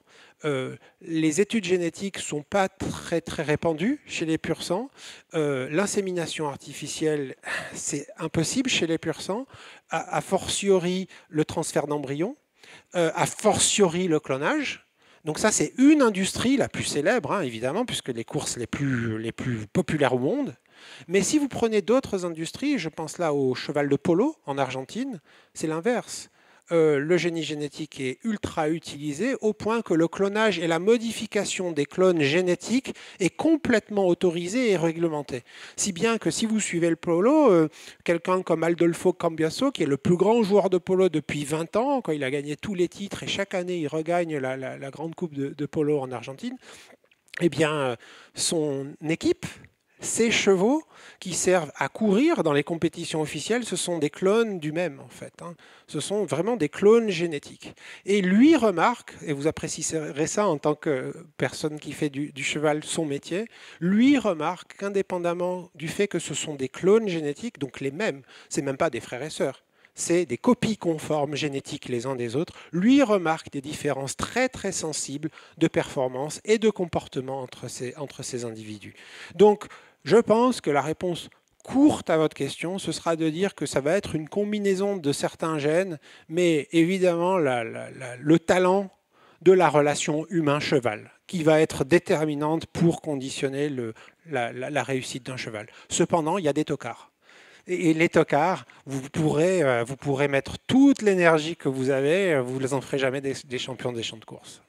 les études génétiques ne sont pas très, très répandues chez les pur-sang. L'insémination artificielle, c'est impossible chez les pur-sang, a fortiori le transfert d'embryons, a fortiori le clonage. Donc ça, c'est une industrie la plus célèbre, hein, évidemment, puisque les courses les plus populaires au monde. Mais si vous prenez d'autres industries, je pense là au cheval de polo en Argentine, c'est l'inverse. Le génie génétique est ultra utilisé au point que le clonage et la modification des clones génétiques est complètement autorisé et réglementé. Si bien que si vous suivez le polo, quelqu'un comme Adolfo Cambiaso, qui est le plus grand joueur de polo depuis 20 ans, quand il a gagné tous les titres et chaque année il regagne la grande coupe de polo en Argentine, eh bien son équipe, ces chevaux qui servent à courir dans les compétitions officielles, ce sont des clones du même, en fait. Hein. Ce sont vraiment des clones génétiques. Et lui remarque, et vous apprécierez ça en tant que personne qui fait du cheval son métier, lui remarque qu'indépendamment du fait que ce sont des clones génétiques, donc les mêmes, c'est même pas des frères et sœurs, c'est des copies conformes génétiques les uns des autres, lui remarque des différences très très sensibles de performance et de comportement entre ces individus. Donc, je pense que la réponse courte à votre question, ce sera de dire que ça va être une combinaison de certains gènes, mais évidemment le talent de la relation humain-cheval qui va être déterminante pour conditionner la réussite d'un cheval. Cependant, il y a des tocards. Et les tocards, vous pourrez mettre toute l'énergie que vous avez, vous ne en ferez jamais des champions des champs de course.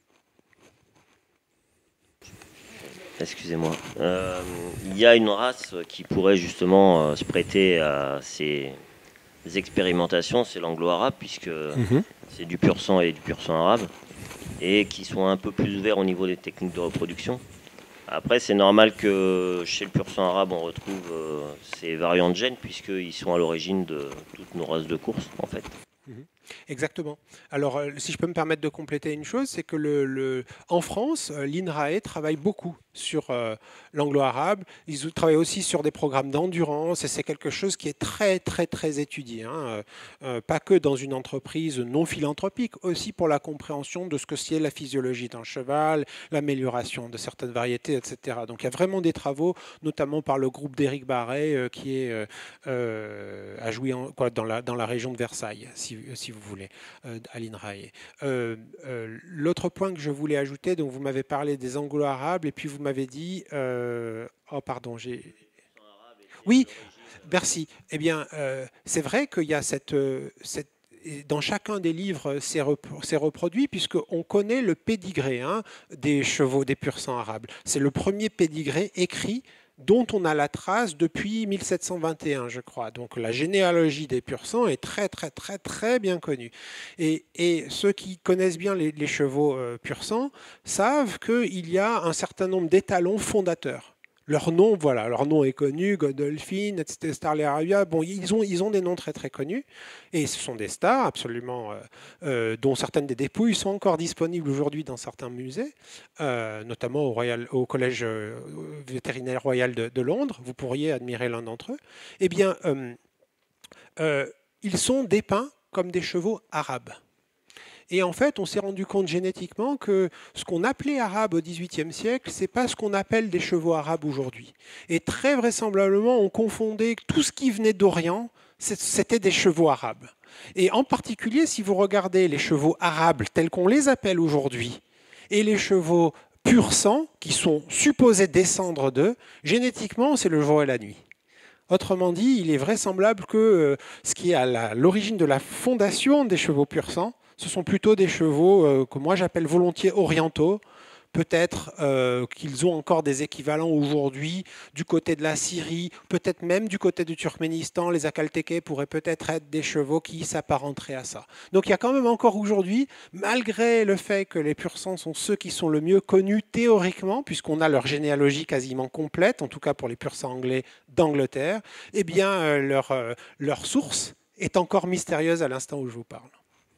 Excusez-moi. Il y a une race qui pourrait justement se prêter à ces expérimentations, c'est l'anglo-arabe, puisque c'est du pur sang et du pur sang arabe. et qui sont un peu plus ouverts au niveau des techniques de reproduction. Après, c'est normal que chez le pur sang arabe, on retrouve ces variants de gènes, puisqu'ils sont à l'origine de toutes nos races de course, en fait. Exactement. Alors, si je peux me permettre de compléter une chose, c'est que en France, l'INRAE travaille beaucoup sur l'anglo-arabe. Ils travaillent aussi sur des programmes d'endurance et c'est quelque chose qui est très, très, très étudié. Hein. Pas que dans une entreprise non philanthropique, aussi pour la compréhension de ce que c'est la physiologie d'un cheval, l'amélioration de certaines variétés, etc. Donc, il y a vraiment des travaux, notamment par le groupe d'Éric Barret, qui est à Jouy, dans la région de Versailles, si vous voulez, à l'INRAE. L'autre point que je voulais ajouter, donc vous m'avez parlé des anglo-arabes et puis vous m'avez dit... oh pardon, j'ai... Oui, merci. Eh bien, c'est vrai qu'il y a dans chacun des livres, c'est reproduit, puisqu'on connaît le pédigré des chevaux des pur sang arabes. C'est le premier pédigré écrit dont on a la trace depuis 1721, je crois. Donc la généalogie des pur sang est très, très, très, très bien connue. Et ceux qui connaissent bien les chevaux pur sang savent qu'il y a un certain nombre d'étalons fondateurs. Leur nom, voilà, leur nom est connu, Godolphin, etc., Starley Arabia. Bon, ils ont des noms très très connus, et ce sont des stars absolument, dont certaines des dépouilles sont encore disponibles aujourd'hui dans certains musées, notamment au Collège vétérinaire royal de Londres. Vous pourriez admirer l'un d'entre eux. Eh bien, ils sont dépeints comme des chevaux arabes. Et en fait, on s'est rendu compte génétiquement que ce qu'on appelait arabe au XVIIIe siècle, ce n'est pas ce qu'on appelle des chevaux arabes aujourd'hui. Et très vraisemblablement, on confondait tout ce qui venait d'Orient, c'était des chevaux arabes. Et en particulier, si vous regardez les chevaux arabes tels qu'on les appelle aujourd'hui, et les chevaux pur sang, qui sont supposés descendre d'eux, génétiquement, c'est le jour et la nuit. Autrement dit, il est vraisemblable que ce qui est à l'origine de la fondation des chevaux pur sang, ce sont plutôt des chevaux que moi j'appelle volontiers orientaux. Peut-être qu'ils ont encore des équivalents aujourd'hui du côté de la Syrie, peut-être même du côté du Turkménistan. Les Akaltékés pourraient peut-être être des chevaux qui s'apparenteraient à ça. Donc il y a quand même encore aujourd'hui, malgré le fait que les pur sang sont ceux qui sont le mieux connus théoriquement, puisqu'on a leur généalogie quasiment complète, en tout cas pour les pur sang anglais d'Angleterre, eh bien leur source est encore mystérieuse à l'instant où je vous parle.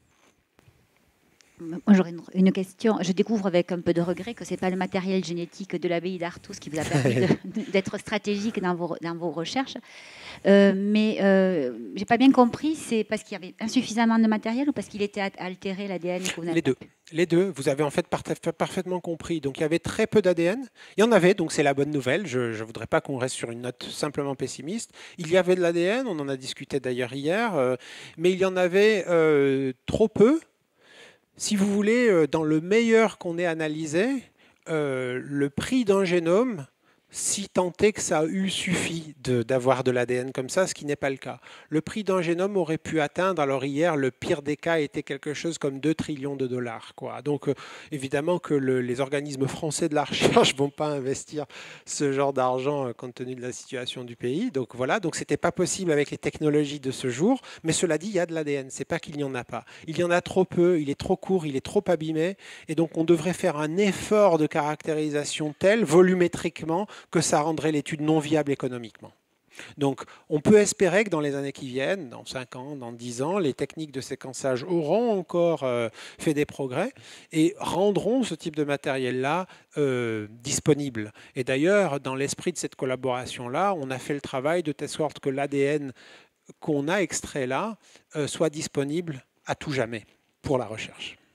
Moi, j'aurais une question. Je découvre avec un peu de regret que ce n'est pas le matériel génétique de l'abbaye d'Artus qui vous a permis d'être stratégique dans vos recherches. Mais je n'ai pas bien compris, c'est parce qu'il y avait insuffisamment de matériel ou parce qu'il était altéré l'ADN? Les deux. Vous avez en fait parfaitement compris. Donc il y avait très peu d'ADN. Il y en avait, donc c'est la bonne nouvelle. Je ne voudrais pas qu'on reste sur une note simplement pessimiste. Il y avait de l'ADN, on en a discuté d'ailleurs hier, mais il y en avait trop peu. Si vous voulez, dans le meilleur qu'on ait analysé, le prix d'un génome, si tant est que ça a eu suffi d'avoir de l'ADN comme ça, ce qui n'est pas le cas. Le prix d'un génome aurait pu atteindre, alors hier, le pire des cas était quelque chose comme 2 trillions de dollars. Quoi. Donc évidemment que les organismes français de la recherche ne vont pas investir ce genre d'argent compte tenu de la situation du pays. Donc voilà, donc ce n'était pas possible avec les technologies de ce jour. Mais cela dit, il y a de l'ADN, ce n'est pas qu'il n'y en a pas. Il y en a trop peu, il est trop court, il est trop abîmé. Et donc on devrait faire un effort de caractérisation tel, volumétriquement, que ça rendrait l'étude non viable économiquement. Donc, on peut espérer que dans les années qui viennent, dans 5 ans, dans 10 ans, les techniques de séquençage auront encore fait des progrès et rendront ce type de matériel-là disponible. Et d'ailleurs, dans l'esprit de cette collaboration-là, on a fait le travail de telle sorte que l'ADN qu'on a extrait là soit disponible à tout jamais pour la recherche.